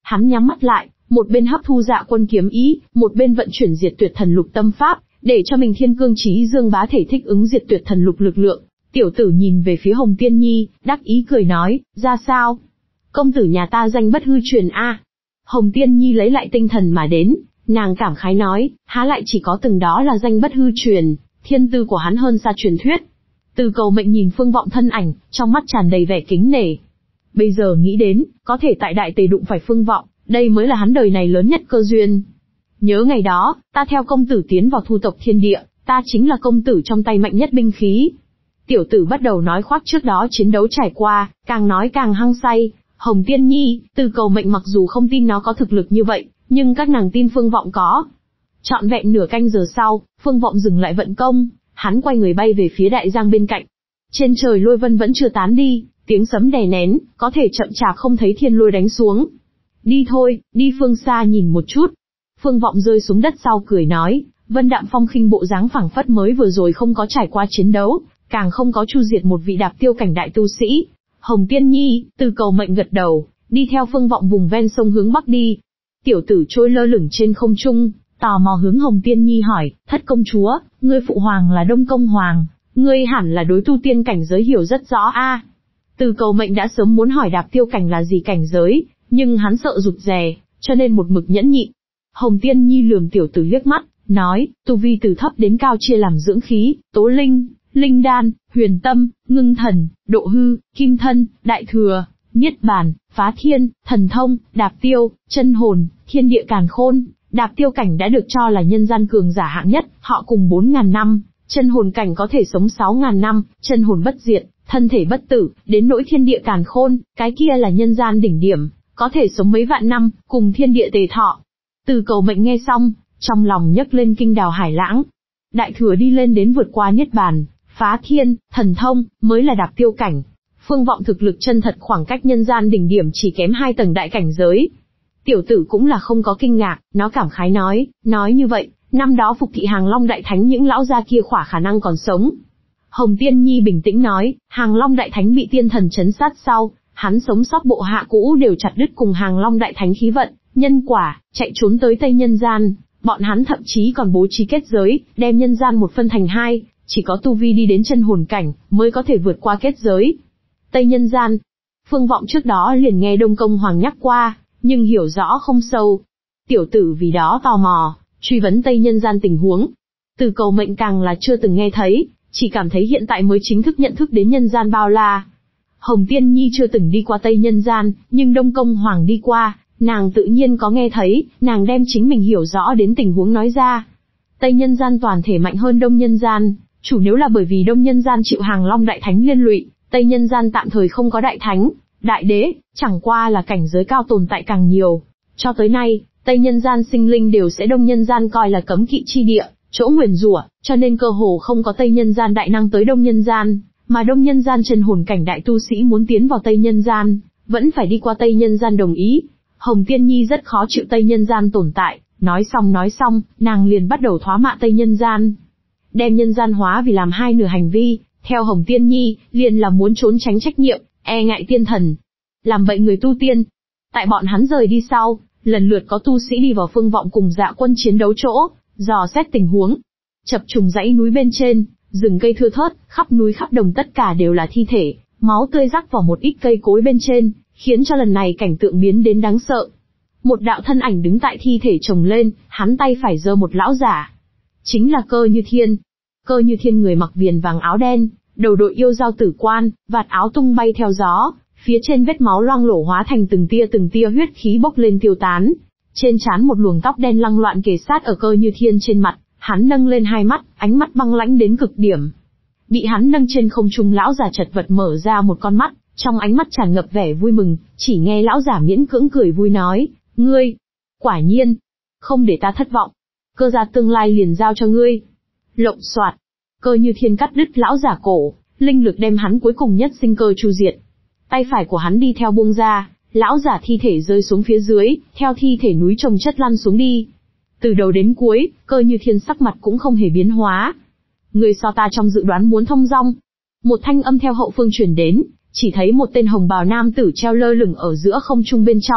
Hắn nhắm mắt lại, một bên hấp thu Dạ Quân kiếm ý, một bên vận chuyển Diệt Tuyệt Thần Lục tâm pháp, để cho mình Thiên Cương Chí Dương bá thể thích ứng Diệt Tuyệt Thần Lục lực lượng. Tiểu tử nhìn về phía Hồng Tiên Nhi, đắc ý cười nói, ra sao? Công tử nhà ta danh bất hư truyền a. Hồng Tiên Nhi lấy lại tinh thần mà đến, nàng cảm khái nói, há lại chỉ có từng đó là danh bất hư truyền, thiên tư của hắn hơn xa truyền thuyết. Từ Cầu Mệnh nhìn Phương Vọng thân ảnh, trong mắt tràn đầy vẻ kính nể. Bây giờ nghĩ đến, có thể tại Đại Tề đụng phải Phương Vọng, đây mới là hắn đời này lớn nhất cơ duyên. Nhớ ngày đó, ta theo công tử tiến vào thu tộc thiên địa, ta chính là công tử trong tay mạnh nhất binh khí. Tiểu tử bắt đầu nói khoác trước đó chiến đấu trải qua, càng nói càng hăng say. Hồng Tiên Nhi, Từ Cầu Mệnh mặc dù không tin nó có thực lực như vậy, nhưng các nàng tin Phương Vọng có. Trọn vẹn nửa canh giờ sau, Phương Vọng dừng lại vận công, hắn quay người bay về phía đại giang bên cạnh. Trên trời lôi vân vẫn chưa tán đi, tiếng sấm đè nén, có thể chậm chạp không thấy thiên lôi đánh xuống. Đi thôi, đi phương xa nhìn một chút. Phương Vọng rơi xuống đất sau cười nói, Vân Đạm Phong khinh bộ dáng phảng phất mới vừa rồi không có trải qua chiến đấu, càng không có chu diệt một vị đạp tiêu cảnh đại tu sĩ. Hồng Tiên Nhi, Từ Cầu Mệnh gật đầu, đi theo Phương Vọng vùng ven sông hướng bắc đi. Tiểu tử trôi lơ lửng trên không trung, tò mò hướng Hồng Tiên Nhi hỏi, thất công chúa, ngươi phụ hoàng là Đông Công Hoàng, ngươi hẳn là đối tu tiên cảnh giới hiểu rất rõ a. Từ Cầu Mệnh đã sớm muốn hỏi đạp tiêu cảnh là gì cảnh giới, nhưng hắn sợ rụt rè, cho nên một mực nhẫn nhịn. Hồng Tiên Nhi lườm tiểu tử liếc mắt, nói, tu vi từ thấp đến cao chia làm dưỡng khí, tố linh, linh đan, huyền tâm, ngưng thần, độ hư, kim thân, đại thừa, niết bàn, phá thiên, thần thông, đạp tiêu, chân hồn, thiên địa càn khôn. Đạp tiêu cảnh đã được cho là nhân gian cường giả hạng nhất, họ cùng 4.000 năm, chân hồn cảnh có thể sống 6.000 năm, chân hồn bất diệt, thân thể bất tử, đến nỗi thiên địa càn khôn, cái kia là nhân gian đỉnh điểm, có thể sống mấy vạn năm, cùng thiên địa tề thọ. Từ Cầu Mệnh nghe xong, trong lòng nhấc lên kinh đào hải lãng. Đại thừa đi lên đến vượt qua niết bàn, phá thiên, thần thông, mới là đạp tiêu cảnh. Phương Vọng thực lực chân thật khoảng cách nhân gian đỉnh điểm chỉ kém 2 tầng đại cảnh giới. Tiểu tử cũng là không có kinh ngạc, nó cảm khái nói như vậy, năm đó phục thị Hàng Long Đại Thánh những lão gia kia khả năng còn sống. Hồng Tiên Nhi bình tĩnh nói, Hàng Long Đại Thánh bị tiên thần trấn sát sau, hắn sống sót bộ hạ cũ đều chặt đứt cùng Hàng Long Đại Thánh khí vận, nhân quả, chạy trốn tới Tây Nhân Gian, bọn hắn thậm chí còn bố trí kết giới, đem nhân gian một phân thành hai, chỉ có tu vi đi đến chân hồn cảnh, mới có thể vượt qua kết giới. Tây Nhân Gian, Phương Vọng trước đó liền nghe Đông Công Hoàng nhắc qua, nhưng hiểu rõ không sâu. Tiểu tử vì đó tò mò, truy vấn Tây Nhân Gian tình huống. Từ Cầu Mệnh càng là chưa từng nghe thấy, chỉ cảm thấy hiện tại mới chính thức nhận thức đến nhân gian bao la. Hồng Tiên Nhi chưa từng đi qua Tây Nhân Gian, nhưng Đông Công Hoàng đi qua, nàng tự nhiên có nghe thấy, nàng đem chính mình hiểu rõ đến tình huống nói ra. Tây Nhân Gian toàn thể mạnh hơn Đông Nhân Gian, chủ nếu là bởi vì Đông Nhân Gian chịu Hàng Long Đại Thánh liên lụy, Tây Nhân Gian tạm thời không có Đại Thánh, Đại Đế, chẳng qua là cảnh giới cao tồn tại càng nhiều. Cho tới nay, Tây Nhân Gian sinh linh đều sẽ Đông Nhân Gian coi là cấm kỵ chi địa, chỗ nguyền rủa, cho nên cơ hồ không có Tây Nhân Gian đại năng tới Đông Nhân Gian, mà Đông Nhân Gian chân hồn cảnh đại tu sĩ muốn tiến vào Tây Nhân Gian, vẫn phải đi qua Tây Nhân Gian đồng ý. Hồng Tiên Nhi rất khó chịu Tây Nhân Gian tồn tại, nói xong, nàng liền bắt đầu thoá mạ Tây Nhân Gian. Đem nhân gian hóa vì làm hai nửa hành vi, theo Hồng Tiên Nhi, liền là muốn trốn tránh trách nhiệm, e ngại tiên thần. Làm bậy người tu tiên. Tại bọn hắn rời đi sau, lần lượt có tu sĩ đi vào Phương Vọng cùng Dạ Quân chiến đấu chỗ, dò xét tình huống. Chập trùng dãy núi bên trên, rừng cây thưa thớt, khắp núi khắp đồng tất cả đều là thi thể, máu tươi rắc vào một ít cây cối bên trên, khiến cho lần này cảnh tượng biến đến đáng sợ. Một đạo thân ảnh đứng tại thi thể chồng lên, hắn tay phải giơ một lão giả. Chính là Cơ Như Thiên. Cơ Như Thiên người mặc viền vàng áo đen, đầu đội yêu dao tử quan, vạt áo tung bay theo gió, phía trên vết máu loang lổ hóa thành từng tia huyết khí bốc lên tiêu tán. Trên trán một luồng tóc đen lăng loạn kề sát ở Cơ Như Thiên trên mặt, hắn nâng lên hai mắt, ánh mắt băng lãnh đến cực điểm. Bị hắn nâng trên không trung lão giả chật vật mở ra một con mắt, trong ánh mắt tràn ngập vẻ vui mừng, chỉ nghe lão giả miễn cưỡng cười vui nói, ngươi, quả nhiên, không để ta thất vọng, Cơ gia tương lai liền giao cho ngươi. Lộng xoạt, Cơ Như Thiên cắt đứt lão giả cổ, linh lực đem hắn cuối cùng nhất sinh cơ chu diệt. Tay phải của hắn đi theo buông ra, lão giả thi thể rơi xuống phía dưới, theo thi thể núi chồng chất lăn xuống đi. Từ đầu đến cuối, Cơ Như Thiên sắc mặt cũng không hề biến hóa. Người so ta trong dự đoán muốn thông dong. Một thanh âm theo hậu phương truyền đến, chỉ thấy một tên hồng bào nam tử treo lơ lửng ở giữa không trung bên trong,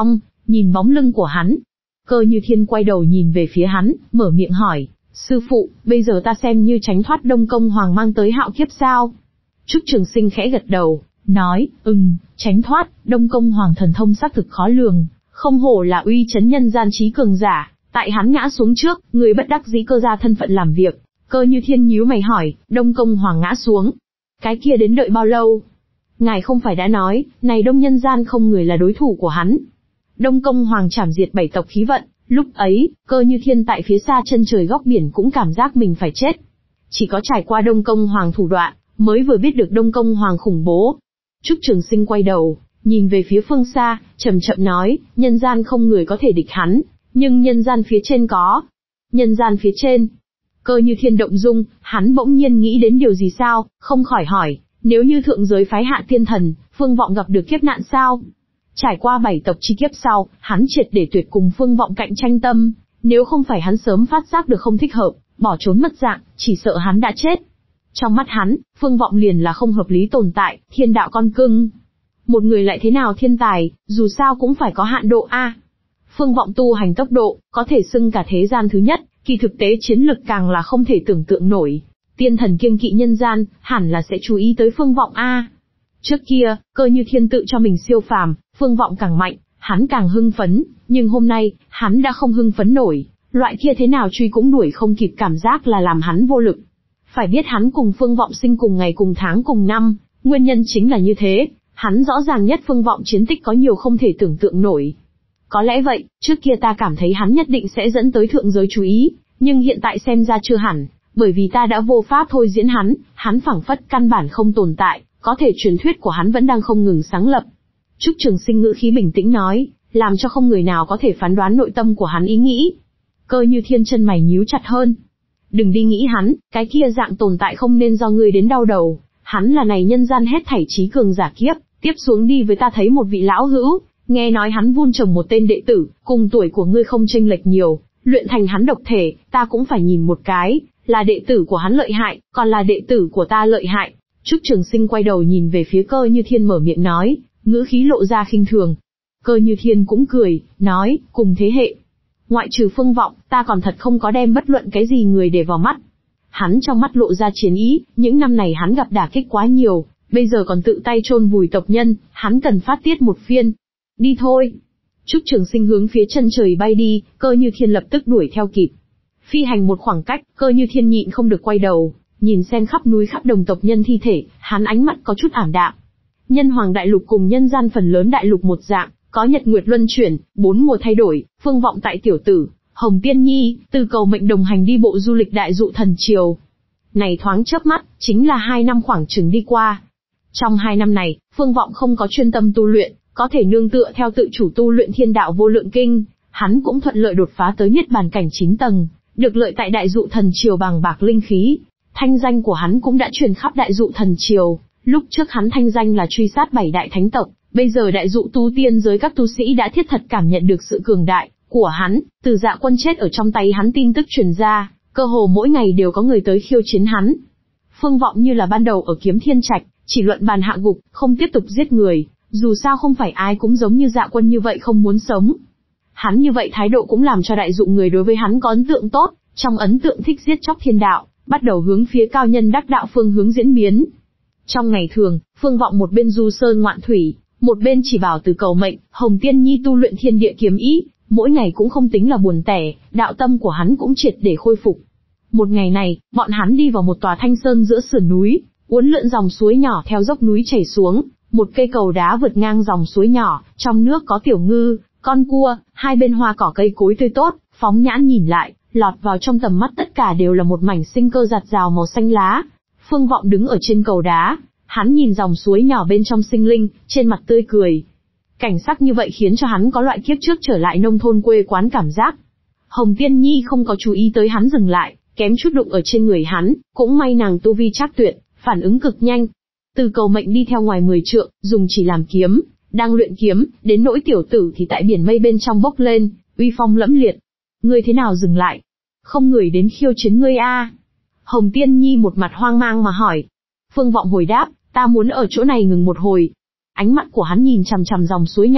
nhìn bóng lưng của hắn. Cơ Như Thiên quay đầu nhìn về phía hắn, mở miệng hỏi, sư phụ, bây giờ ta xem như tránh thoát Đông Công Hoàng mang tới hạo kiếp sao? Trúc Trường Sinh khẽ gật đầu, nói, tránh thoát, Đông Công Hoàng thần thông xác thực khó lường, không hổ là uy chấn nhân gian trí cường giả, tại hắn ngã xuống trước, người bất đắc dĩ cơ ra thân phận làm việc. Cơ Như Thiên nhíu mày hỏi, Đông Công Hoàng ngã xuống, cái kia đến đợi bao lâu? Ngài không phải đã nói, này Đông nhân gian không người là đối thủ của hắn. Đông Công Hoàng trảm diệt 7 tộc khí vận, lúc ấy, Cơ Như Thiên tại phía xa chân trời góc biển cũng cảm giác mình phải chết. Chỉ có trải qua Đông Công Hoàng thủ đoạn, mới vừa biết được Đông Công Hoàng khủng bố. Trúc Trường Sinh quay đầu, nhìn về phía phương xa, chậm chậm nói, nhân gian không người có thể địch hắn, nhưng nhân gian phía trên có. Nhân gian phía trên. Cơ Như Thiên động dung, hắn bỗng nhiên nghĩ đến điều gì sao, không khỏi hỏi, nếu như thượng giới phái hạ tiên thần, Phương Vọng gặp được kiếp nạn sao? Trải qua 7 tộc chi kiếp sau, hắn triệt để tuyệt cùng Phương Vọng cạnh tranh tâm, nếu không phải hắn sớm phát giác được không thích hợp, bỏ trốn mất dạng, chỉ sợ hắn đã chết. Trong mắt hắn, Phương Vọng liền là không hợp lý tồn tại, thiên đạo con cưng. Một người lại thế nào thiên tài, dù sao cũng phải có hạn độ a. Phương Vọng tu hành tốc độ, có thể xưng cả thế gian thứ nhất, kỳ thực tế chiến lực càng là không thể tưởng tượng nổi. Tiên thần kiêng kỵ nhân gian, hẳn là sẽ chú ý tới Phương Vọng a. Trước kia, Cơ Như Thiên tự cho mình siêu phàm, Phương Vọng càng mạnh, hắn càng hưng phấn, nhưng hôm nay, hắn đã không hưng phấn nổi, loại kia thế nào truy cũng đuổi không kịp cảm giác là làm hắn vô lực. Phải biết hắn cùng Phương Vọng sinh cùng ngày cùng tháng cùng năm, nguyên nhân chính là như thế, hắn rõ ràng nhất Phương Vọng chiến tích có nhiều không thể tưởng tượng nổi. Có lẽ vậy, trước kia ta cảm thấy hắn nhất định sẽ dẫn tới thượng giới chú ý, nhưng hiện tại xem ra chưa hẳn, bởi vì ta đã vô pháp thôi diễn hắn phảng phất căn bản không tồn tại, có thể truyền thuyết của hắn vẫn đang không ngừng sáng lập. Trúc Trường Sinh ngữ khí bình tĩnh nói, làm cho không người nào có thể phán đoán nội tâm của hắn ý nghĩ. Cơ Như Thiên chân mày nhíu chặt hơn. Đừng đi nghĩ hắn, cái kia dạng tồn tại không nên do ngươi đến đau đầu, hắn là này nhân gian hết thảy trí cường giả kiếp, tiếp xuống đi với ta thấy một vị lão hữu, nghe nói hắn vun trồng một tên đệ tử, cùng tuổi của ngươi không chênh lệch nhiều, luyện thành hắn độc thể, ta cũng phải nhìn một cái, là đệ tử của hắn lợi hại, còn là đệ tử của ta lợi hại. Trúc Trường Sinh quay đầu nhìn về phía Cơ Như Thiên mở miệng nói, ngữ khí lộ ra khinh thường. Cơ Như Thiên cũng cười, nói, cùng thế hệ. Ngoại trừ Phương Vọng, ta còn thật không có đem bất luận cái gì người để vào mắt. Hắn trong mắt lộ ra chiến ý, những năm này hắn gặp đả kích quá nhiều, bây giờ còn tự tay chôn vùi tộc nhân, hắn cần phát tiết một phiên. Đi thôi. Trúc Trường Sinh hướng phía chân trời bay đi, Cơ Như Thiên lập tức đuổi theo kịp. Phi hành một khoảng cách, Cơ Như Thiên nhịn không được quay đầu, nhìn xem khắp núi khắp đồng tộc nhân thi thể, hắn ánh mắt có chút ảm đạm. Nhân Hoàng đại lục cùng nhân gian phần lớn đại lục một dạng, có nhật nguyệt luân chuyển, 4 mùa thay đổi, Phương Vọng tại tiểu tử, Hồng Tiên Nhi, từ cầu mệnh đồng hành đi bộ du lịch đại dụ thần triều. Này thoáng chớp mắt, chính là 2 năm khoảng chừng đi qua. Trong 2 năm này, Phương Vọng không có chuyên tâm tu luyện, có thể nương tựa theo tự chủ tu luyện thiên đạo vô lượng kinh, hắn cũng thuận lợi đột phá tới niết bàn cảnh 9 tầng, được lợi tại đại dụ thần triều bằng bạc linh khí. Thanh danh của hắn cũng đã truyền khắp đại dụ thần triều, lúc trước hắn thanh danh là truy sát 7 đại thánh tộc, bây giờ đại dụ tu tiên giới các tu sĩ đã thiết thật cảm nhận được sự cường đại của hắn, từ Dạ Quân chết ở trong tay hắn tin tức truyền ra, cơ hồ mỗi ngày đều có người tới khiêu chiến hắn. Phương Vọng như là ban đầu ở Kiếm Thiên Trạch, chỉ luận bàn hạ gục, không tiếp tục giết người, dù sao không phải ai cũng giống như Dạ Quân như vậy không muốn sống. Hắn như vậy thái độ cũng làm cho đại dụ người đối với hắn có ấn tượng tốt, trong ấn tượng thích giết chóc thiên đạo, bắt đầu hướng phía cao nhân đắc đạo phương hướng diễn biến. Trong ngày thường, Phương Vọng một bên du sơn ngoạn thủy, một bên chỉ bảo từ cầu mệnh, Hồng Tiên Nhi tu luyện thiên địa kiếm ý, mỗi ngày cũng không tính là buồn tẻ, đạo tâm của hắn cũng triệt để khôi phục. Một ngày này, bọn hắn đi vào một tòa thanh sơn giữa sườn núi, uốn lượn dòng suối nhỏ theo dốc núi chảy xuống, một cây cầu đá vượt ngang dòng suối nhỏ, trong nước có tiểu ngư, con cua, hai bên hoa cỏ cây cối tươi tốt, phóng nhãn nhìn lại, lọt vào trong tầm mắt tất cả đều là một mảnh sinh cơ rạt rào màu xanh lá. Phương Vọng đứng ở trên cầu đá, hắn nhìn dòng suối nhỏ bên trong sinh linh, trên mặt tươi cười. Cảnh sắc như vậy khiến cho hắn có loại kiếp trước trở lại nông thôn quê quán cảm giác. Hồng Tiên Nhi không có chú ý tới hắn dừng lại, kém chút đụng ở trên người hắn, cũng may nàng tu vi trác tuyệt, phản ứng cực nhanh. Từ cầu mệnh đi theo ngoài 10 trượng, dùng chỉ làm kiếm, đang luyện kiếm, đến nỗi tiểu tử thì tại biển mây bên trong bốc lên, uy phong lẫm liệt. Ngươi thế nào dừng lại? Không người đến khiêu chiến ngươi a? Hồng Tiên Nhi một mặt hoang mang mà hỏi. Phương Vọng hồi đáp, ta muốn ở chỗ này ngừng một hồi. Ánh mắt của hắn nhìn chằm chằm dòng suối nhỏ,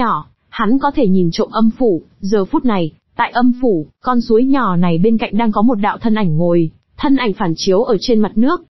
hắn có thể nhìn trộm âm phủ, giờ phút này, tại âm phủ, con suối nhỏ này bên cạnh đang có một đạo thân ảnh ngồi, thân ảnh phản chiếu ở trên mặt nước,